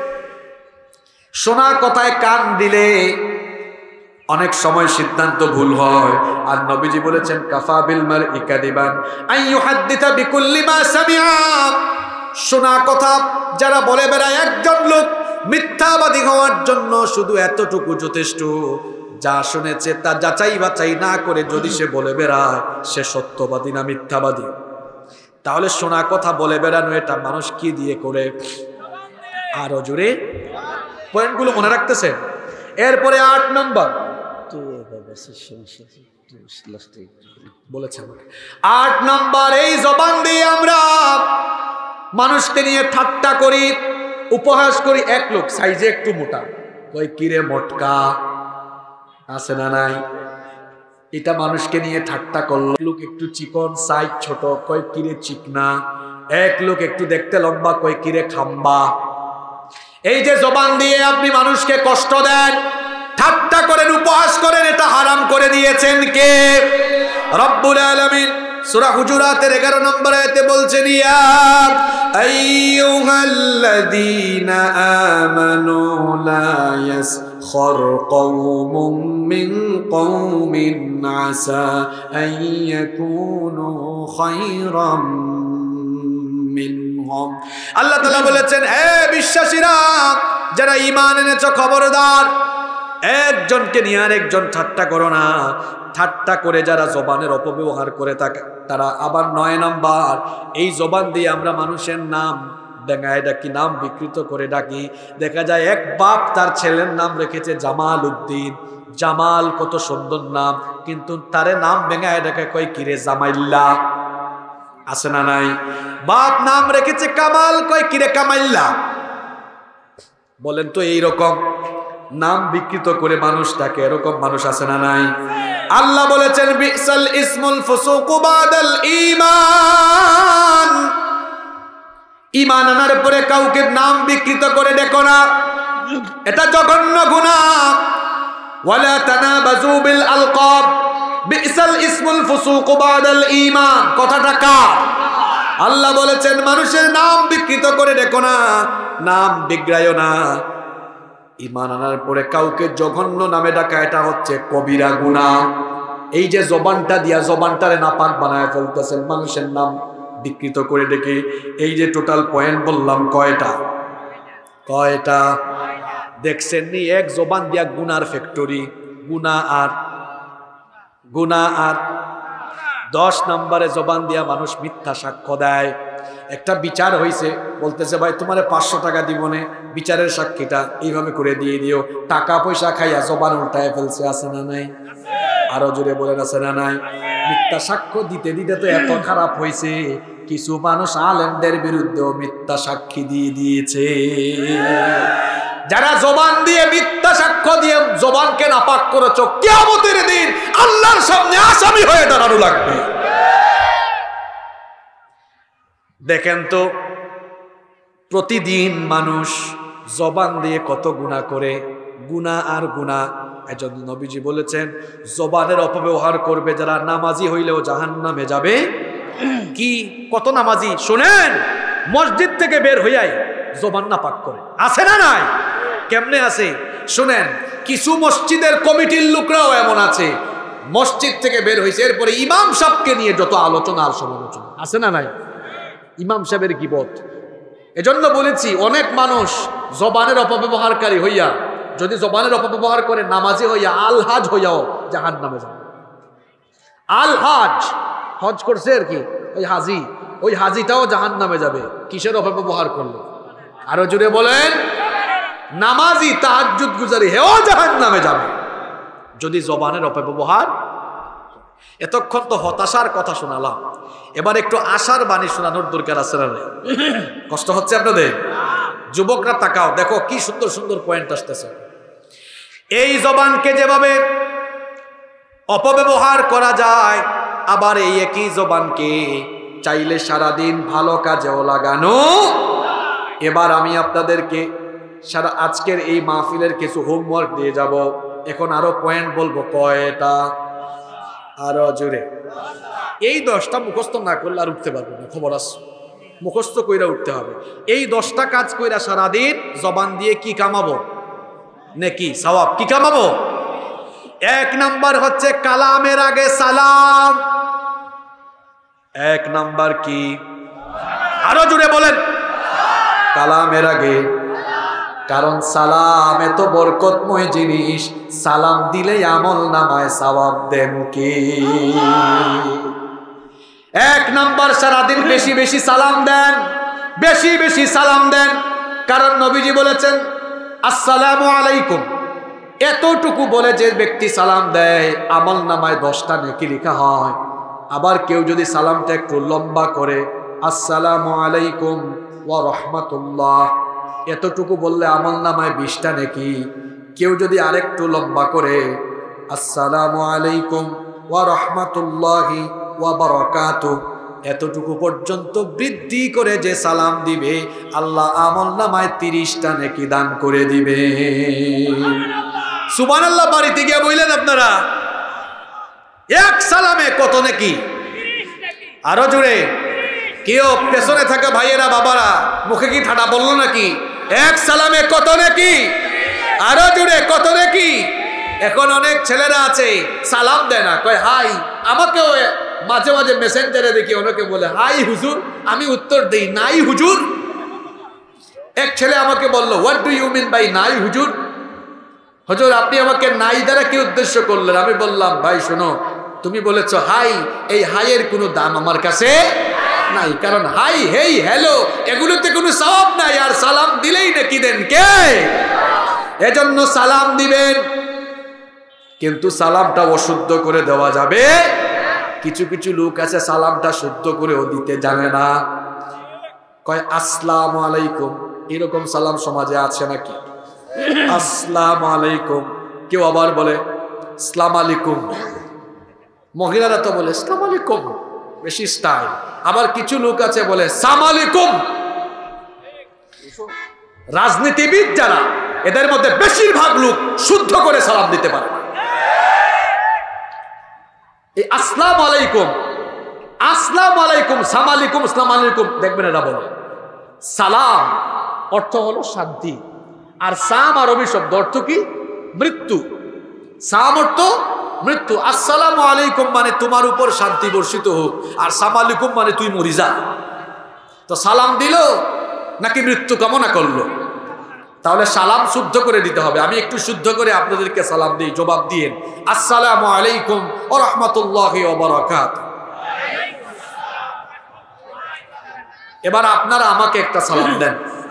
শোনা কথায় কান দিলে অনেক সময় সিদ্ধান্ত ভুল হয়। আর নবীজি বলেছেন, কাফা বিল মারই কাদিবান আন ইউহাদ্দিসা বিকুল্লি মা সামিআ। শোনা কথা যারা বলে বেড়ায়, একজন লোক মিথ্যাবাদী হওয়ার জন্য শুধু এতটুকু যথেষ্ট, যা শুনেছে তা যাচাই বাছাই না করে যদি সে বলে বেড়ায়, সে সত্যবাদী না মিথ্যাবাদী? তাহলে শোনা কথা বলে বেড়ানো এটা মানুষ কি দিয়ে করে? আরো জোরে পয়েন্টগুলো মনে রাখতেছেন। এরপরে 8 নম্বর বলেছে আমাকে, 8 নম্বর, এই জবান দিয়ে আমরা মানুষকে নিয়ে ঠাট্টা করি, উপহাস করি। এক লোক সাইজে একটু মোটা, কই কিরে মোটকা, আছে না নাই? এটা মানুষকে নিয়ে ঠাট্টা করলো। লোক একটু চিকন, সাইজ ছোট, কই কিরে চিকনা। এক লোক একটু দেখতে লম্বা, কই কিরে খাম্বা। এই যে জবান দিয়ে আপনি মানুষকে কষ্ট দেন, ঠাট্টা করেন, উপহাস করেন, এটা হারাম করে দিয়েছেন কে? রব্বুল আলামিন সূরা হুজুরাতের 11 নম্বর আয়াতে বলছেন, ইয়া আইয়ুহাল্লাযীনা আমানু লা ইয়াসখর কওমুম মিন কওমিন আসা আন ইয়াকুনু খায়রাম মিনহুম। আল্লাহ তাআলা বলেছেন, হে বিশ্বাসীরা, যারা ঈমান এনেছো, খবরদার একজনকে নিয়ে আরেকজন ঠাট্টা করো না। ঠাট্টা করে যারা জবানের অপব্যবহার করে থাকে তারা আবার 9 নাম্বার, এই জবান দিয়ে আমরা মানুষের নাম ডেঙ্গায় ডাকি, নাম বিকৃত করে ডাকি। দেখা যায় এক বাপ তার ছেলের নাম রেখেছে জামাল উদ্দিন। জামাল কত সুন্দর নাম, কিন্তু তারে নাম ডেঙ্গায় ডাকে, কয় কিরে জামাইল্লা। আছে না নাই? বাপ নাম রেখেছে কামাল, কয় কিরে কামাইল্লা। বলেন তো, এইরকম নাম বিকৃত করে মানুষ ডাকে, এরকম মানুষ আছে না নাই? আল্লাহ বলেছেন, বিসাল ইসমুল ফুসুকু বাদাল ঈমান। ঈমান আনার পরে কাউকে নাম বিকৃত করে ডেকো না, এটা জঘন্য গুনাহ। ওয়ালা তানাবাজু বিল আলকাব, বিসাল ইসমুল ফুসুকু বাদাল ঈমান। কথাটা কার? আল্লাহ বলেছেন, মানুষের নাম বিকৃত করে ডেকো না, নাম বিগ্রায় না। ঈমান আনার পরে কাউকে জঘন্য নামে ডাকা, এটা হচ্ছে কবিরা গুনাহ। এই যে জবানটা দিয়া জবানটারে নাপাক বানায় ফেলতেছেন, মানুষের নাম বিকৃত করে ডেকে। এই যে টোটাল পয়েন্ট বললাম, কয়টা? দেখছেন নি? এক জবান দিয়া গুনার ফ্যাক্টরি, গুনাহ আর 10 নম্বরে জবান দিয়া মানুষ মিথ্যা সাক্ষ্য দেয়। একটা বিচার হয়েছে, বলতেছে ভাই তোমারে 500 টাকা দিব নে, বিচারের সাক্ষীটা এইভাবে করে দিয়ে দিও। টাকা পয়সা খাইয়া জবান উল্টায় ফেলছে, আছে না নাই? আরো জোরে বলেন, আছে না নাই? মিথ্যা সাক্ষ্য দিতে দিতে তো এত খারাপ হয়েছে, কিছু মানুষ আলেমদের বিরুদ্ধেও মিথ্যা সাক্ষী দিয়ে দিয়েছে। যারা জবান দিয়ে মিথ্যা সাক্ষ্য দিয়ে জবানকে নাপাক করেছ, কিয়ামতের দিন আল্লাহর সামনে আসামি হয়ে দাঁড়ানো লাগবে। দেখেন তো প্রতিদিন মানুষ জবান দিয়ে কত গুনাহ করে, গুনাহ আর গুনাহ। এজন্য নবীজি বলেছেন জবানের অপব্যবহার করবে যারা, নামাজি হইলেও জাহান্নামে যাবে। কি কত নামাজি শুনেন মসজিদ থেকে বের হইয়াই জবান নাপাক করে, আছে না নাই? কেমনে আছে শুনেন, কিছু মসজিদের কমিটির লোকরাও এমন আছে, মসজিদ থেকে বের হয়েছে এরপরে ইমাম সাহেবকে নিয়ে যত আলোচনা আর সমালোচনা, আছে না নাই? ইমাম সাহেবের গীবত। এজন্য বলেছি অনেক মানুষ জবানের অপব্যবহারকারী হইয়া, যদি জবানের অপব্যবহার করে নামাজি হইয়া আলহাজ হইয়াও জাহান্নামে যাবে। আলহাজ হজ করছে আর কি, ওই হাজিটাও জাহান্নামে যাবে। কিসের অপব্যবহার করলো? আরো জুড়ে বলেন। নামাজি তাহাজ্জুদ গুজারি হেও জাহান্নামে যাবে যদি জবানের অপব্যবহার। এতক্ষণ তো হতাশার কথা শোনালাম, এবার একটু আশার বাণী শোনানোর দরকার আছে না? কষ্ট হচ্ছে আপনাদের? যুবকরা তাকাও, দেখো কি সুন্দর সুন্দর পয়েন্ট আসতেছে। এই জবানকে যেভাবে অপব্যবহার করা যায়, আবার এই একই জবানকে চাইলে সারাদিন ভালো কাজেও লাগানো। এবার আমি আপনাদেরকে সারা আজকের এই মাহফিলের কিছু হোমওয়ার্ক দিয়ে যাব। এখন আরো পয়েন্ট বলবো, কয়টা? আরো জোরে। এই 10টা মুখস্থ না করলে আর উঠতে পারবো না, খবর আছে। মুখস্থ কইরা উঠতে হবে। এই 10টা কাজ কইরা সারাদিন জবান দিয়ে কি কামাবো? নেকি, সওয়াব। কি কামাবো? 1 নাম্বার হচ্ছে কালামের আগে সালাম। 1 নাম্বার কি? আরো জোরে বলেন। কালামের আগে, কারণ সালাম এত বরকতময় জিনিস, সালাম দিলে আমল নামায় সওয়াব দেন কে? 1 নাম্বার সারাদিন বেশি বেশি সালাম দেন, বেশি বেশি সালাম দেন। কারণ নবীজি বলেছেন আসসালামু আলাইকুম, এতটুকু বলে যে ব্যক্তি সালাম দেয় আমল নামায় 10টা নেকি লেখা হয়। আবার কেউ যদি সালামটা একটু লম্বা করে, আসসালামু আলাইকুম ওয়া রাহমাতুল্লাহ, এতটুকু বললে আমল নামায় 20টা নেকি। কেউ যদি আরেকটু লম্বা করে, আসসালামু আলাইকুম ওয়া রাহমাতুল্লাহি ওয়া বারাকাতুহু, এতটুকু পর্যন্ত বৃদ্ধি করে যে সালাম দিবে, আল্লাহ আমল নামায় 30টা নেকি দান করে দিবে। সুবহানাল্লাহ। বাড়িতে গিয়ে বললেন আপনারা, এক সালামে কত নেকি? আরো জোরে। কেউ পেছনে থাকা ভাইয়েরা বাবারা মুখে কি ঠাডা বললো নাকি? 1 সালামে কত নেকি? আরো জোরে, কত নেকি? এখন অনেক ছেলেরা আছে সালাম দেয় না, কয় হাই। আমাকেও মাঝে মাঝে মেসেঞ্জারে দেখি অনেকে বলে হাই হুজুর, আমি উত্তর দেই নাই হুজুর। এক ছেলে আমাকে বলল, what do you mean by নাই হুজুর? হুজুর আপনি আমাকে নাই দ্বারা কি উদ্দেশ্য করলেন? আমি বললাম ভাই শোনো, তুমি বলেছো হাই, এই হাইয়ের কোনো দাম আমার কাছে নাই, কারণ হাই হেই হ্যালো এগুলোতে কোনো সওয়াব নাই, আর সালাম দিলেই নাকি দেন কে? এজন্য সালাম দিবেন, কিন্তু সালামটা অশুদ্ধ করে দেওয়া যাবে। কিছু কিছু লোক আছে সালামটা শুদ্ধ করেও দিতে জানে না, কয় আসসালামু আলাইকুম। এরকম সালাম সমাজে আছে নাকি? আসসালামু আলাইকুম। কেউ আবার বলে আসসালামু আলাইকুম। মহিলারা তো বলে আসসালামু আলাইকুম, বেশি স্টাইল। আবার কিছু লোক আছে বলে সালাম আলাইকুম। রাজনীতিবিদ যারা, এদের মধ্যে বেশিরভাগ লোক শুদ্ধ করে সালাম দিতে পারে না। এই আসসালামু আলাইকুম, আসসালামু আলাইকুম, সালাম আলাইকুম, আসসালামু আলাইকুম, দেখবেন এরা বলে সালাম অর্থ হলো শান্তি, আর সাম আরবি শব্দ অর্থ কি? মৃত্যু। সাম অর্থ মৃত্যু। আসসালামু আলাইকুম মানে তোমার উপর শান্তি বর্ষিত হোক, আর সালাম আলাইকুম মানে তুই মরি যা। তো সালাম দিল নাকি মৃত্যু কামনা করলো? তাহলে সালাম শুদ্ধ করে দিতে হবে। আমি একটু শুদ্ধ করে আপনাদেরকে সালাম দিই, জবাব দিয়েন আসসালামু আলাইকুম ওয়া রাহমাতুল্লাহি ওয়া বারাকাতুহু। এবার আপনারা আমাকে একটা সালাম দেন।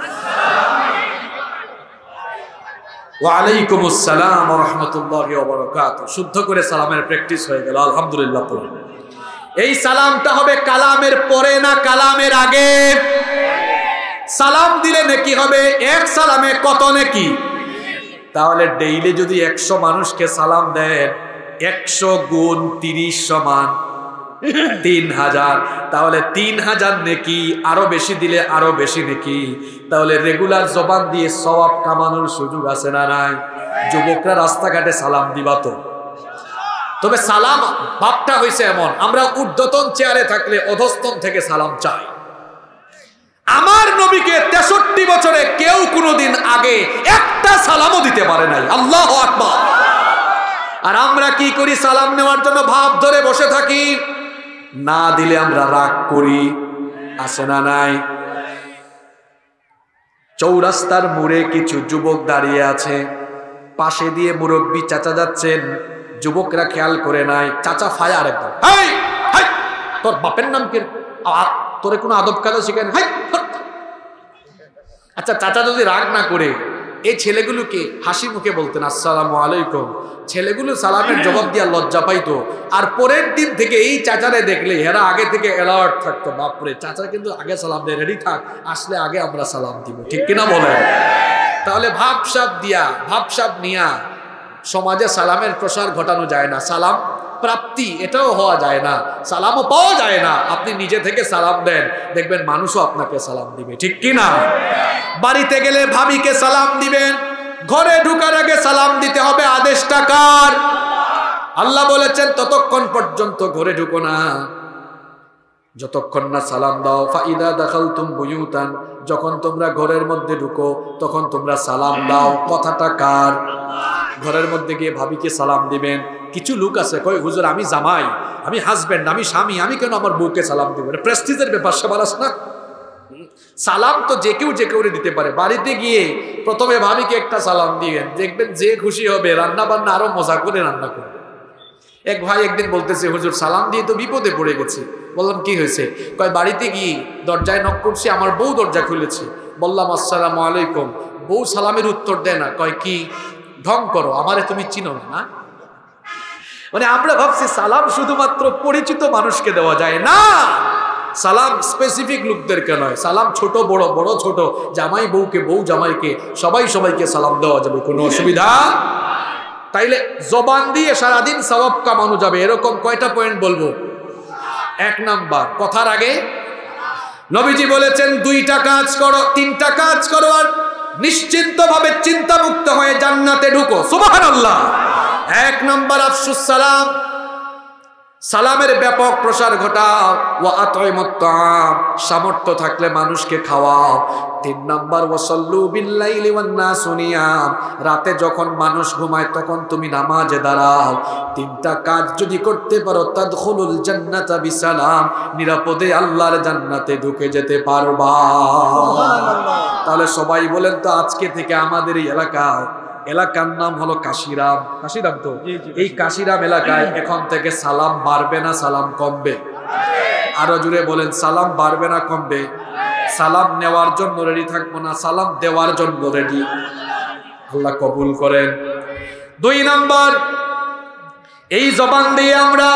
ওয়ালাইকুমুস সালাম ওয়া রাহমাতুল্লাহি ওয়া বারাকাতুহু। শুদ্ধ করে সালামের প্র্যাকটিস হয়ে গেল, আলহামদুলিল্লাহ। এই সালামটা হবে কালামের পরে না কালামের আগে? সালাম দিলে নেকি হবে, এক সালামে কত নেকি? তাহলে ডেইলি যদি 100 মানুষকে সালাম দেন, 100 গুণ 30 সমান 3000, তাহলে 3000 নেকি, আরো বেশি দিলে আরো বেশি নেকি। তাহলে রেগুলার জবান দিয়ে সওয়াব কামানোর সুযোগ আছে না নাই? যুবকরা রাস্তাঘাটে সালাম দিবা তো। তবে সালাম ভাবটা হয়েছে এমন, আমরা ঊর্ধ্বতন চেয়ারে থাকলে অধস্তন থেকে সালাম চাই। আমার নবীকে 63 বছরে কেউ কোনোদিন আগে একটা সালামও দিতে পারে নাই। আল্লাহু আকবার। আর আমরা কি করি? সালাম নেওয়ার জন্য ভাব ধরে বসে থাকি, না দিলে আমরা রাগ করি, আছে না নাই? চৌরাস্তার মোড়ে কিছু যুবক দাঁড়িয়ে আছে, পাশে দিয়ে মুরব্বী চাচা যাচ্ছেন, যুবকরা খেয়াল করে নাই, চাচা ফায়ার একদম, হাই হাই তোর বাপের নাম কি? তোরে কোনো আদব কায়দা শিখেন? হাই। আচ্ছা, চাচা যদি রাগ না করে এই ছেলেগুলোকে হাসি মুখে বলতেন আসসালামু আলাইকুম, ছেলেগুলো সালামের জবাব দিয়া লজ্জা পাইতো। আর পরের দিন থেকে এই চাচারে দেখলে এরা আগে থেকে অ্যালার্ট থাকতো, বাপরে চাচা কিন্তু আগে সালাম দেয়, রেডি থাক, আসলে আগে আমরা সালাম দিব, ঠিক কিনা বলেন? তাহলে ভাবসাব দিয়া ভাবসাব নিয়া সমাজে সালামের প্রসার ঘটানো যায় না, সালাম প্রাপ্তি এটাও হওয়া যায় না, সালামও পাওয়া যায় না। আপনি নিজে থেকে সালাম দেন, দেখবেন মানুষও আপনাকে সালাম দিবে, ঠিক কিনা? বাড়িতে গেলে ভাবিকে সালাম দিবেন, ঘরে ঢোকার আগে সালাম দিতে হবে, আদেশটা কার? আল্লাহ বলেছেন ততক্ষণ পর্যন্ত ঘরে ঢুকো না যতক্ষণ না সালাম দাও। ফাইদা দাখালতুম বুয়ুতান, যখন তোমরা ঘরের মধ্যে ঢুকো তখন তোমরা সালাম দাও। কথাটা কার? ঘরের মধ্যে গিয়ে ভাবিকে সালাম দিবেন। কিছু লোক আছে কয় হুজুর আমি জামাই, আমি হাজবেন্ড, আমি স্বামী, আমি কেন আমার বউকে সালাম দিব? এটা প্রেস্টিজের ব্যাপার, সে বারাস না। সালাম তো যে কেউ দিতে পারে। বাড়িতে গিয়ে প্রথমে ভাবিকে একটা সালাম দিবেন, দেখবেন যে খুশি হবে, রান্না বান্না আরো মজা করে রান্না করবে। এক ভাই একদিন বলতেছে হুজুর সালাম দিয়ে তো বিপদে পড়ে গেছি। বললাম কি হয়েছে? কয় বাড়িতে গিয়ে দরজায় নক করছি, আমার বউ দরজা খুলেছে। বললাম আসসালামু আলাইকুম, বউ সালামের উত্তর দেয় না, কয় কি ঢং করো, আমারে তুমি চিনো না? মানে আমরা ভাবছি সালাম শুধুমাত্র পরিচিত মানুষকে দেওয়া যায় না, সালাম স্পেসিফিক লোকদেরকে নয়, সালাম ছোট বড়, বড় ছোট, জামাই বউকে, বউ জামাইকে, সবাইকে সালাম দেওয়া যাবে, কোনো অসুবিধা। তাইলে জবান দিয়ে সারাদিন সওয়াব কামানো যাবে। এরকম কয়টা পয়েন্ট বলবো? 1 নাম্বার, কথার আগে নবীজি বলেছেন 2টা কাজ করো, 3টা কাজ করো আর নিশ্চিন্ত ভাবে চিন্তা মুক্ত হয়ে জান্নাতে ঢুকো। সুবহানাল্লাহ। 1 নাম্বার আফসুস সালাম, সালামের ব্যাপক প্রসার ঘটাও। ওয়া আতইমুত তাআম, সামর্থ্য থাকলে মানুষকে খাওয়াও। 3 নাম্বার ওয়াসাল্লু বিল্লাইলি ওয়ান নাসু নিয়াম, রাতে যখন মানুষ ঘুমায় তখন তুমি নামাজে দাঁড়াও। 3টা কাজ যদি করতে পারো তাদখুলুল জান্নাতা বিসালাম, নিরাপদে আল্লাহর জান্নাতে ঢুকে যেতে পারবা। সুবহানাল্লাহ। তাহলে সবাই বলেন তো আজকে থেকে আমাদের এই এলাকার নাম হলো কাশিরাম। কাশিরাম তো, এই কাশিরাম এলাকায় এখন থেকে সালাম বাড়বে না সালাম কমবে? আরো জুড়ে বলেন, সালাম বাড়বে না কমবে? সালাম নেওয়ার জন্য রেডি থাকবো না, সালাম দেওয়ার জন্য রেডি। আল্লাহ কবুল করেন। 2 নাম্বার, এই জবান দিয়ে আমরা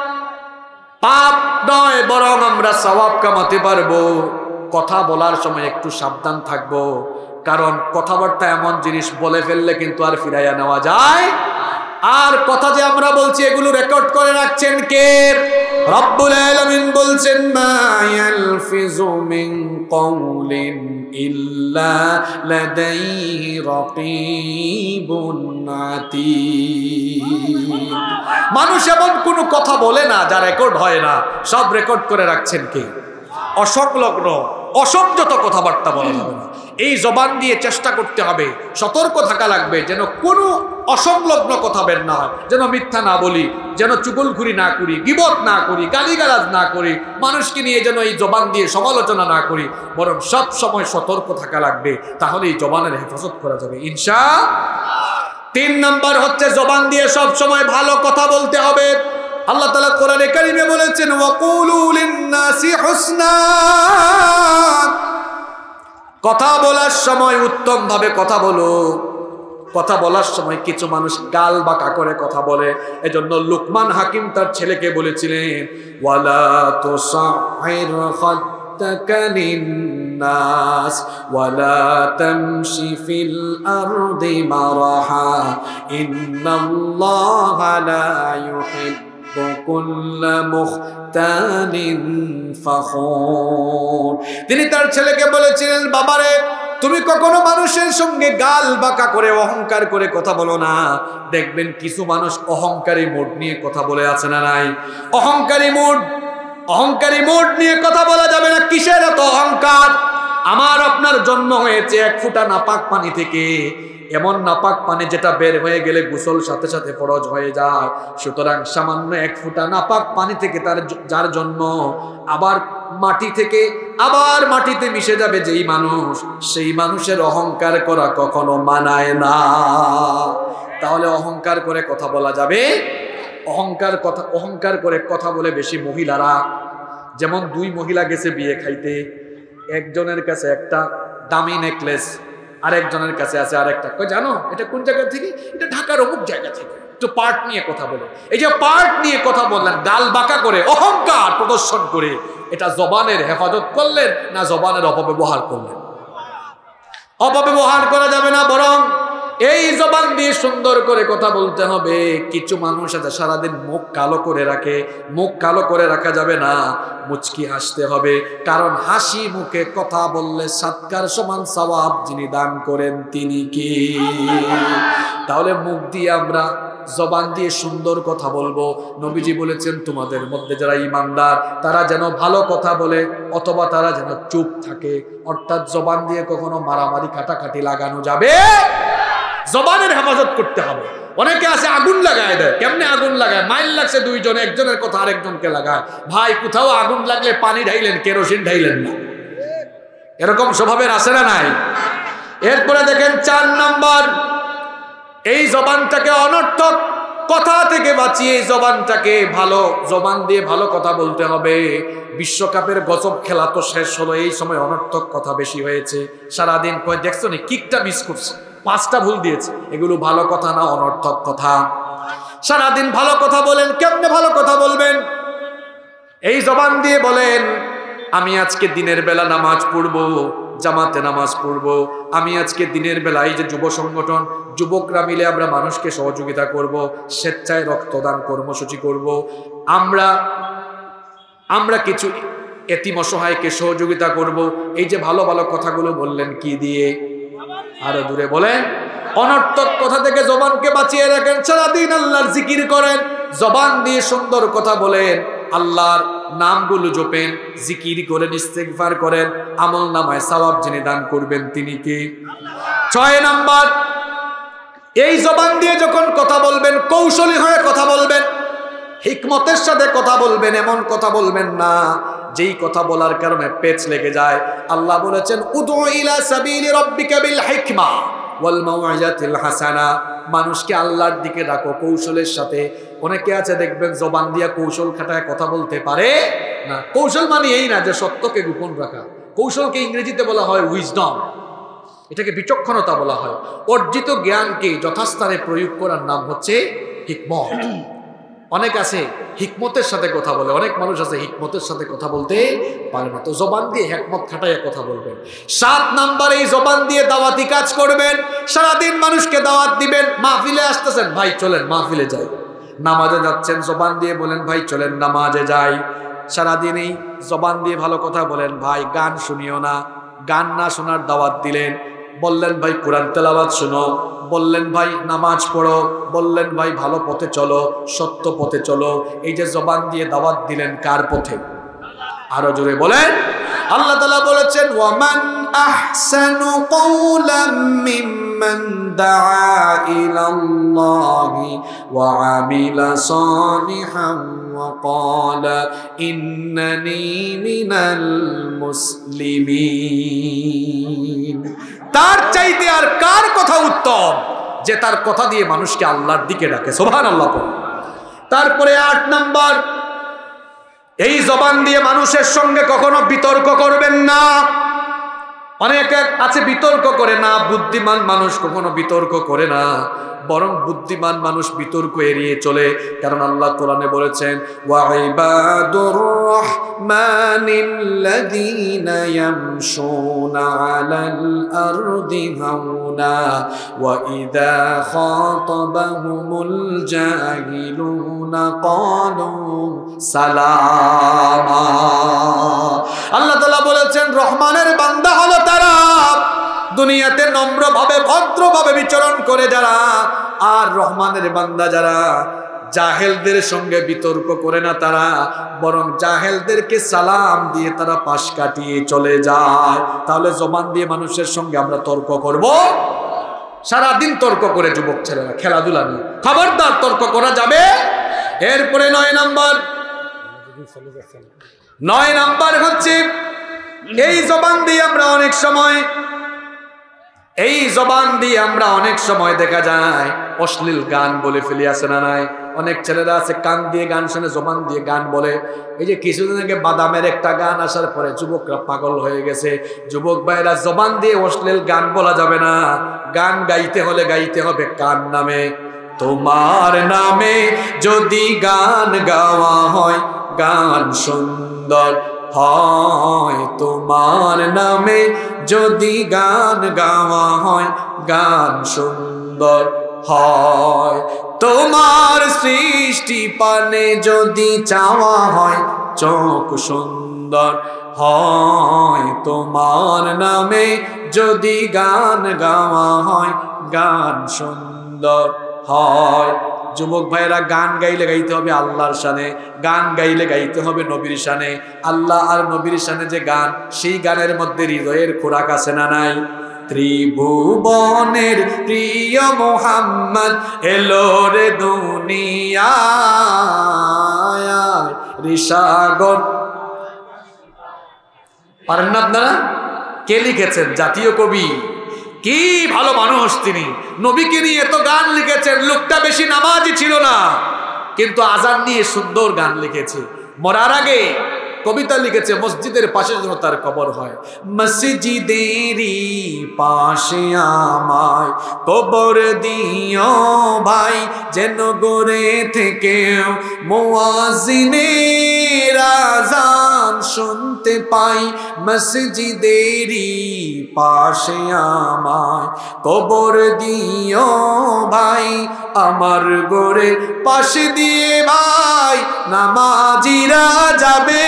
পাপ নয় বরং আমরা সওয়াব কামাতে পারবো। কথা বলার সময় একটু সাবধান থাকবো, কারণ কথাবার্তা এমন জিনিস বলে ফেললে কিন্তু আর ফিরাইয়া নেওয়া যায়। আর কথা যে আমরা বলছি এগুলো রেকর্ড করে রাখছেন কে? রব্বুল আলামিন বলছেন মা ইয়ালফিজু মিন কওলিন ইল্লা লাদাইহি রাকিবুন আতীদ। মানুষ এমন কোনো কথা বলে না যা রেকর্ড হয় না, সব রেকর্ড করে রাখছেন কে? অসংলগ্ন অসংযত কথাবার্তা বলা যাবে না। এই জবান দিয়ে চেষ্টা করতে হবে, সতর্ক থাকা লাগবে যেন কোনো অসংলগ্ন কথা বের না হয়, যেন মিথ্যা না বলি, যেন চুগলখুরি না করি, গীবত না করি, গালিগালাজ না করি, মানুষকে নিয়ে যেন এই জবান দিয়ে সমালোচনা না করি, বরং সব সময় সতর্ক থাকা লাগবে। তাহলে এই জবানের হেফাজত করা যাবে ইনশাআল্লাহ। 3 নাম্বার হচ্ছে জবান দিয়ে সব সময় ভালো কথা বলতে হবে। আল্লাহ তাআলা কোরআনে কারিমে বলেছেন ওয়াকুলু লিন-নাসি হুসনা, কথা বলার সময় উত্তম ভাবে কথা বলো। কথা বলার সময় কিছু মানুষ গাল বাঁকা করে কথা বলে, এজন্য লুকমান হাকিম তার ছেলেকে বলেছিলেন ওয়ালা তুসাইর খাদ্দাকা লিন-নাস ওয়ালা তামশি ফিল আরদি মারাহা ইন্নাল্লাহা লা ইউহিব্বু কুল্লা মুখতালিন ফখুর। তিনি তার ছেলেকে বলেছিলেন বাবারে, তুমি কখনো মানুষের সঙ্গে গাল বাঁকা করে অহংকার করে কথা বলো না। দেখবেন কিছু মানুষ অহংকারী মুড নিয়ে কথা বলে আছে না নাই? অহংকারী মুড নিয়ে কথা বলা যাবে না। কিসের এত অহংকার? আমার আপনার জন্ম হয়েছে এক ফোঁটা নাপাক পানি থেকে, এমন নাপাক পানি যেটা বের হয়ে গেলে গোসল সাথে সাথে ফরজ হয়ে যায়। সুতরাং সামান্য এক ফোঁটা নাপাক পানি থেকে যার জন্ম, আবার মাটি থেকে আবার মাটিতে মিশে যাবে যেই মানুষ, সেই মানুষের অহংকার করা কখনো মানায় না। তাহলে অহংকার করে কথা বলা যাবে? অহংকার করে কথা বলে বেশি মহিলারা, যেমন দুই মহিলা গেছে বিয়ে খাইতে, একজনের কাছে একটা দামি নেকলেস, আরেকজনের কাছে আছে আরেকটা। জানো এটা কোন জায়গা থেকে? এটা ঢাকার অমুক জায়গা থেকে। তো পার্ট নিয়ে কথা বলে, এই যে পার্ট নিয়ে কথা বললেন, গাল বাঁকা করে অহংকার প্রদর্শন করে, এটা জবানের হেফাজত করলেন না জবানের অপব্যবহার করলেন? অপব্যবহার করা যাবে না, বরং এই জবান দিয়ে সুন্দর করে কথা বলতে হবে। কিছু মানুষ আছে সারাদিন মুখ কালো করে রাখে, মুখ কালো করে রাখা যাবে না, মুচকি হাসতে হবে। কারণ হাসি মুখে কথা বললে সাতকার সমান সওয়াব যিনি দান করেন তিনি কি? তাহলে মুখ দিয়ে আমরা জবান দিয়ে সুন্দর কথা বলবো। নবীজি বলেছেন তোমাদের মধ্যে যারা ঈমানদার তারা যেন ভালো কথা বলে অথবা তারা যেন চুপ থাকে। অর্থাৎ জবান দিয়ে কখনো মারামারি কাটাকাটি লাগানো যাবে, জবানের হেফাজত করতে হবে। অনেকে আছে আগুন লাগায় দেয়। কেমনে আগুন লাগায়? মাইল লাগছে দুইজন, একজনের কথা আরেকজনকে লাগায়। ভাই কোথাও আগুন লাগলে পানি ঢাইলেন, কেরোসিন ঢাইলেন না। এরকম স্বভাবের আছে না নাই? এরপরে দেখেন 4 নম্বর, এই জবানটাকে অনর্থক কথা থেকে বাঁচিয়ে জবানটাকে ভালো জবান দিয়ে ভালো কথা বলতে হবে। বিশ্বকাপের গজব খেলা তো শেষ হলো, এই সময় অনর্থক কথা বেশি হয়েছে। সারাদিন কয় দেখছো নি কিকটা মিস করছে, 5টা ভুল দিয়েছে, এগুলো ভালো কথা না, অনর্থক কথা। সারাদিন ভালো কথা বলেন, কেমনে ভালো কথা বলবেন? এই জবান দিয়ে বলেন আমি আজকে দিনের বেলা নামাজ পড়বো, জামাতে নামাজ পড়বো। আমি আজকে দিনের বেলা এই যে যুব সংগঠন, যুবকরা মিলে আমরা মানুষকে সহযোগিতা করব, স্বেচ্ছায় রক্তদান কর্মসূচি করব। আমরা কিছু এতিম অসহায়কে সহযোগিতা করব। এই যে ভালো ভালো কথাগুলো বললেন কি দিয়ে? আরো দূরে বলেন। অনর্থক কথা থেকে জবানকে বাঁচিয়ে রাখেন। সারাদিন আল্লাহর জিকির করেন, জবান দিয়ে সুন্দর কথা বলেন, আল্লাহর নামগুলো জপেন, জিকির করেন, ইস্তেগফার করেন, আমল নামায় সওয়াব যিনি দান করবেন তিনি কি? 6 নাম্বার, এই জবান দিয়ে যখন কথা বলবেন কৌশলী হয়ে কথা বলবেন, হিকমতের সাথে কথা বলবেন। এমন কথা বলবেন না যেই কথা বলার কারণে পেচ লেগে যায়। আল্লাহ বলেছেন উদউ ইলা সাবিলি রাব্বিকা বিল হিকমা ওয়াল মাউইজাতিল হাসানা, মানুষকে আল্লাহর দিকে ডাকো কৌশলের সাথে। অনেকে আছে দেখবেন জবান দিয়া কৌশল খাটায় কথা বলতে পারে না। কৌশল মানে এই না যে সত্যকে গোপন রাখা। কৌশলকে ইংরেজিতে বলা হয় উইজডম, এটাকে বিচক্ষণতা বলা হয়। অর্জিত জ্ঞানকে যথাস্থানে প্রয়োগ করার নাম হচ্ছে হিকমত। অনেক আছে হিকমতের সাথে কথা বলে, অনেক মানুষ আছে হিকমতের সাথে কথা বলতে পারে না। তো জবান দিয়ে হিকমত খাটাইয়া কথা বলবেন। 7 নম্বরে এই জবান দিয়ে দাওয়াতি কাজ করবেন। সারাদিন মানুষকে দাওয়াত দিবেন। মাহফিলে আসতেছেন, ভাই চলেন মাহফিলে যাই। নামাজে যাচ্ছেন, জবান দিয়ে বলেন ভাই চলেন নামাজে যাই। সারাদিন এই জবান দিয়ে ভালো কথা বলেন। ভাই গান শুনিও না, গান না শোনার দাওয়াত দিলেন। বললেন ভাই কোরআন তেলাওয়াত শুনো, বললেন ভাই নামাজ পড়ো, বললেন ভাই ভালো পথে চলো, সত্য পথে চলো। এই যে জবান দিয়ে দাওয়াত দিলেন কার পথে? আরো জোরে বলেন। আল্লাহ তাআলা বলেছেন ওয়ামান আহসানু কওলাম মিম্মান দাআ ইলাল্লাহি ওয়া আমিলা সালিহান ওয়া ক্বালা ইন্নানি মিনাল মুসলিমিন। তার চাইতে আর কার কথা উত্তম যে তার কথা দিয়ে মানুষকে আল্লাহর দিকে ডাকে? সুবহানাল্লাহ। তারপরে 8 নাম্বার, এই জবান দিয়ে মানুষের সঙ্গে কখনো বিতর্ক করবেন না। অনেকে আছে বিতর্ক করে না, বুদ্ধিমান মানুষ কখনো বিতর্ক করে না, বরং বুদ্ধিমান মানুষ বিতর্ক এড়িয়ে চলে। কারণ আল্লাহ কোরআনে বলেছেন, ওয়া ইবাদুর রাহমানিল্লাযীনা ইয়ামশুনা আলাল আরদি হাওনা ওয়া ইযা খাতাবাহুমুল জাহিলুনা ক্বালু সালামা। আল্লাহ তাআলা বলেছেন রহমানের বান্দা হলো তারা দুনিয়াতে নম্রভাবে ভদ্রভাবে বিচরণ করে যারা, আর রহমানের বান্দা যারা জাহেলদের সঙ্গে বিতর্ক করে না তারা, বরং জাহেলদেরকে সালাম দিয়ে তারা পাশ কাটিয়ে চলে যায়। তাহলে জবান দিয়ে মানুষের সঙ্গে আমরা তর্ক করব? সারাদিন তর্ক করে যুবক ছেলেরা খেলাধুলা নিয়ে, খবরদার তর্ক করা যাবে। এরপরে 9 নাম্বার হচ্ছে এই জবান দিয়ে আমরা অনেক সময় দেখা যায় অশ্লীল গান বলে ফেলি, আছে না নাই? অনেক ছেলেরা আছে কান দিয়ে গান শুনে, জবান দিয়ে গান বলে। এই যে কিছুদিন আগে বাদামের একটা গান আসার পরে যুবকরা পাগল হয়ে গেছে। যুবক ভাইরা, জবান দিয়ে অশ্লীল গান বলা যাবে না। গান গাইতে হলে গাইতে হবে কার নামে? তোমার নামে যদি গান গাওয়া হয় গান সুন্দর হয়, তোমার নামে যদি গান গাওয়া হয় গান সুন্দর হয়, তোমার সৃষ্টি পানে যদি চাওয়া হয় চোখ সুন্দর হয়, তোমার নামে যদি গান গাওয়া হয় গান সুন্দর হয়। যুবক ভাইরা, গান গাইলে গাইতে হবে আল্লাহর শানে, গান গাইলে গাইতে হবে নবীর শানে। আল্লাহ আর নবীর শানে যে গান, সেই গানের মধ্যে হৃদয়ের খোরাক আছে না নাই? ত্রিভুবনের প্রিয় মুহাম্মদ এলো রে দুনিয়ায়, ঋষাগর। পারেন না আপনারা? কে লিখেছেন? জাতীয় কবি। কি ভালো মানুষ তিনি, নবীকে নিয়ে এত গান লিখেছেন। লোকটা বেশি নামাজি ছিল না, কিন্তু আজান নিয়ে সুন্দর গান লিখেছে। মরার আগে কবিতা লিখেছে, মসজিদের পাশে যেন তার কবর হয়। মসজিদেরই পাশে আমায় কবর দিও ভাই, যেন গড়ে থেকে মুয়াজ্জিনের আযান শুনতে পাই। মসজিদেরই পাশে আমায় কবর দিও ভাই, আমার গড়ে পাশে দিয়ে ভাই নামাজিরা যাবে,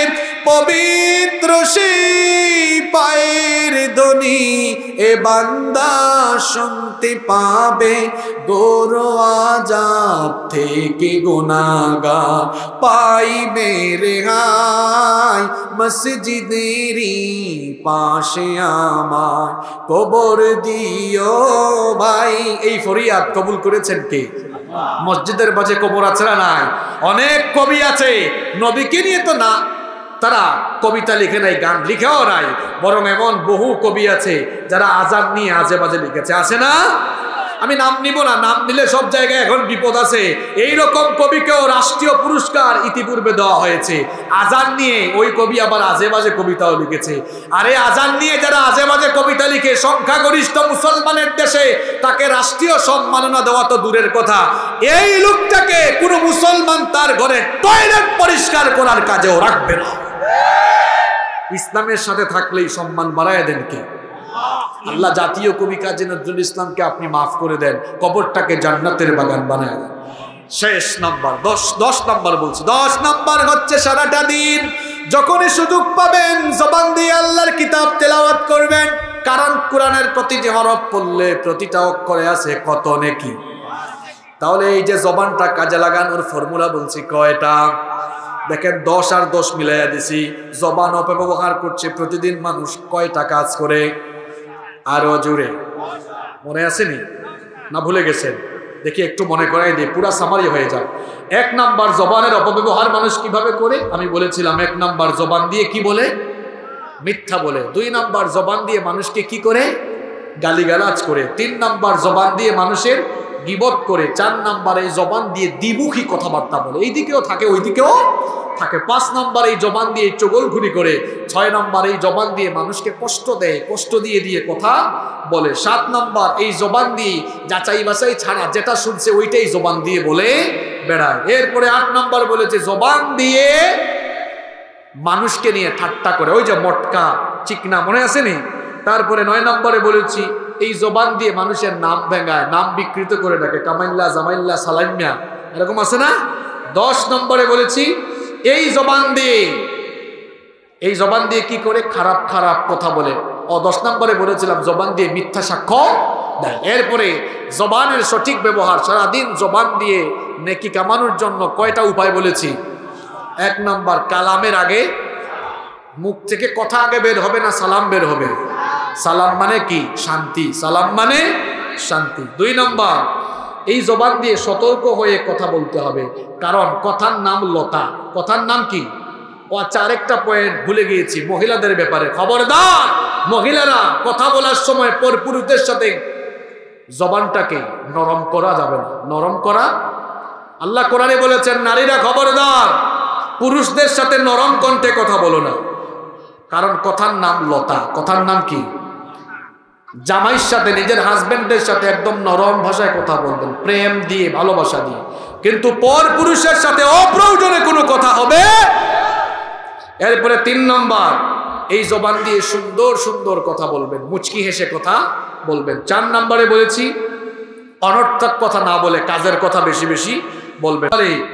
পবিত্র সেই পায়ের ধ্বনি এ বান্দা শুনতে পাবে। গোর আযাব থেকে গুনাহগার পাইবে রেহাই, মসজিদেরই পাশে আমায় কবর দিও ভাই। এই ফরিয়াদ কবুল করেছেন কে? মসজিদের পাশে কবর আছে না নাই? অনেক কবি আছে, নবীকে নিয়ে তো না তারা কবিতা লিখে নাই, গান লিখেও নাই, বরং এমন বহু কবি আছে যারা আজান নিয়ে আজে বাজে লিখেছে, আছে না? আমি নাম নিব না, নাম নিলে সব জায়গায় এখন বিপদ আছে। এইরকম কবিকেও রাষ্ট্রীয় পুরস্কার ইতিপূর্বে দেওয়া হয়েছে। আজান নিয়ে ওই কবি আবার আজে বাজে কবিতাও লিখেছে। আরে আজান নিয়ে যারা আজে বাজে কবিতা লিখে, সংখ্যাগরিষ্ঠ মুসলমানের দেশে তাকে রাষ্ট্রীয় সম্মাননা দেওয়া তো দূরের কথা, এই লোকটাকে কোনো মুসলমান তার ঘরে টয়লেট পরিষ্কার করার কাজেও রাখবে না। ইসলামের সাথে থাকলেই সম্মান বাড়ায় দেন কে? আল্লাহ জাতীয় কবি কাজী নজরুল ইসলামকে আপনি মাফ করে দেন, কবরটাকে জান্নাতের বাগান বানায় দেন। শেষ নাম্বার 10 নাম্বার বলছি। 10 নাম্বার হচ্ছে সারাটা দিন যখনই সুযোগ পাবেন জবান দিয়ে আল্লাহর কিতাব তেলাওয়াত করবেন। কারণ কোরআনের প্রতিটি হরফ পড়লে প্রতিটা অক্ষরে আছে কত নেকি। তাহলে এই যে জবানটা কাজে লাগানোর ফর্মুলা বলছি কয়টা? দেখেন 10 আর 10 মিলাইয়া দিছি। জবান অপব্যবহার করছে প্রতিদিন মানুষ কয়টা কাজ করে? আরো জোরে মনে আসেনি না ভুলে গেছেন? দেখি একটু মনে করাই দিই, পুরা সামারি হয়ে যায়। 1 নাম্বার জবানের অপব্যবহার মানুষ কিভাবে করে আমি বলেছিলাম। 1 নাম্বার জবান দিয়ে কি বলে? মিথ্যা বলে। 2 নাম্বার জবান দিয়ে মানুষকে কি করে? গালিগালাজ করে। 3 নাম্বার জবান দিয়ে মানুষের গীবত করে, 4 নাম্বার এই জবান দিয়ে দ্বিমুখী কথাবার্তা বলে, এইদিকেও থাকে ওইদিকেও থাকে। 5 নাম্বার এই জবান দিয়ে চগলখুরি করে। 6 নাম্বার এই জবান দিয়ে মানুষকে কষ্ট দেয়, কষ্ট দিয়ে দিয়ে কথা বলে। 7 নাম্বার এই জবান দিয়ে যাচাই বাছাই ছাড়া যেটা শুনছে ওইটাই জবান দিয়ে বলে বেড়ায়। এরপরে 8 নাম্বার বলেছে জবান দিয়ে মানুষকে নিয়ে ঠাট্টা করে, ওই যে মটকা চিকনা মনে আছে নি। তারপরে 9 নম্বরে বলেছি এই জবান দিয়ে মানুষের নাম ভেঙায়, নাম বিকৃত করে ডাকে, কামাইল্লা জামাইল্লা সালাইম্যা, এরকম আছে না। 10 নম্বরে বলেছি এই জবান দিয়ে কি করে খারাপ খারাপ কথা বলে। 10 নম্বরে বলেছিলাম জবান দিয়ে মিথ্যা সাক্ষ্য দেয়। এরপরে জবানের সঠিক ব্যবহার, সারাদিন জবান দিয়ে নেকি কামানোর জন্য কয়টা উপায় বলেছি। 1 নম্বর, কালামের আগে মুখ থেকে কথা আগে বের হবে না সালাম বের হবে। সালাম মানে কি? শান্তি। সালাম মানে শান্তি। 2 নম্বর, এই জবান দিয়ে সতর্ক হয়ে কথা বলতে হবে, কারণ কথার নাম লতা। কথার নাম কি? ও আচ্ছা, আরেকটা পয়েন্ট ভুলে গিয়েছি মহিলাদের ব্যাপারে। খবরদার, মহিলারা কথা বলার সময় পরপুরুষদের সাথে জবানটাকে নরম করা যাবে না। নরম করা, আল্লাহ কোরআনে বলেছেন নারীরা খবরদার পুরুষদের সাথে নরম কণ্ঠে কথা বলো না, কারণ কথার নাম লতা। কথার নাম কি? জামাইয়ের সাথে, নিজের হাজবেন্ডের সাথে একদম নরম ভাষায় কথা বলবেন, প্রেম দিয়ে, ভালোবাসা দিয়ে। কিন্তু পর পুরুষের সাথে অপ্রয়োজনে কোনো কথা হবে। এরপরে 3 নম্বর, এই জবান দিয়ে সুন্দর সুন্দর কথা বলবেন, মুচকি হেসে কথা বলবেন। 4 নম্বরে বলেছি অনর্থক কথা না বলে কাজের কথা বেশি বেশি বলবেন।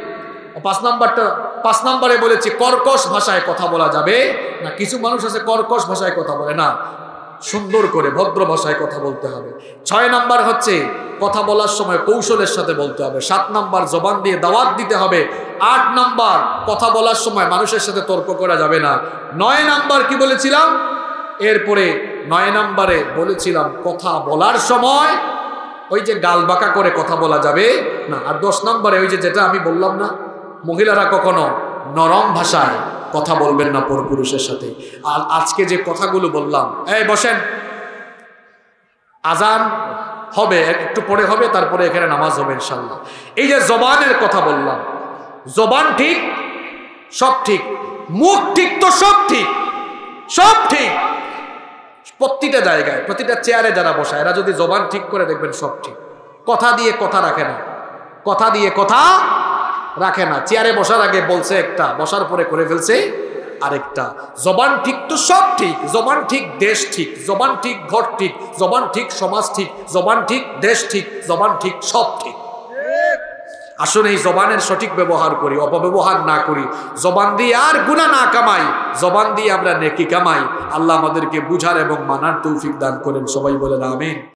5 নম্বরে বলেছি কর্কশ ভাষায় কথা বলা যাবে না। কিছু মানুষ আছে কর্কশ ভাষায় কথা বলে না, সুন্দর করে ভদ্র ভাষায় কথা বলতে হবে। 6 নাম্বার হচ্ছে কথা বলার সময় কৌশলের সাথে বলতে হবে। 7 নাম্বার, জবান দিয়ে দাওয়াত দিতে হবে। 8 নাম্বার, কথা বলার সময় মানুষের সাথে তর্ক করা যাবে না। 9 নাম্বার কি বলেছিলাম? এরপরে 9 নাম্বারে বলেছিলাম কথা বলার সময় ওই যে গাল বাঁকা করে কথা বলা যাবে না। আর 10 নাম্বারে ওই যে যেটা আমি বললাম না, মহিলারা কখনো নরম ভাষায় কথা বলবেন না পরপুরুষের সাথে। আর আজকে যে কথাগুলো বললাম, এই বসেন, আজান হবে একটু পরে হবে, তারপরে এখানে নামাজ হবে ইনশাল্লাহ। এই যে জবানের কথা বললাম, জবান ঠিক, সব ঠিক, মুখ ঠিক তো সব ঠিক, সব ঠিক। প্রতিটা জায়গায়, প্রতিটা চেয়ারে যারা বসা, এরা যদি জবান ঠিক করে দেখবেন সব ঠিক। কথা দিয়ে কথা রাখে না, কথা দিয়ে কথা রাখে না। চেয়ারে বসার আগে বলছে একটা, বসার পরে করে ফেলছে আরেকটা। জবান ঠিক তো সব ঠিক। জবান ঠিক, দেশ ঠিক। জবান ঠিক, ঘর ঠিক। জবান ঠিক, সমাজ ঠিক। জবান ঠিক, দেশ ঠিক। জবান ঠিক, সব ঠিক। আসুন এই জবানের সঠিক ব্যবহার করি, অপব্যবহার না করি। জবান দিয়ে আর গুনাহ না কামাই, জবান দিয়ে আমরা নেকি কামাই। আল্লাহ আমাদেরকে বুঝার এবং মানার তৌফিক দান করেন। সবাই বলেন আমিন।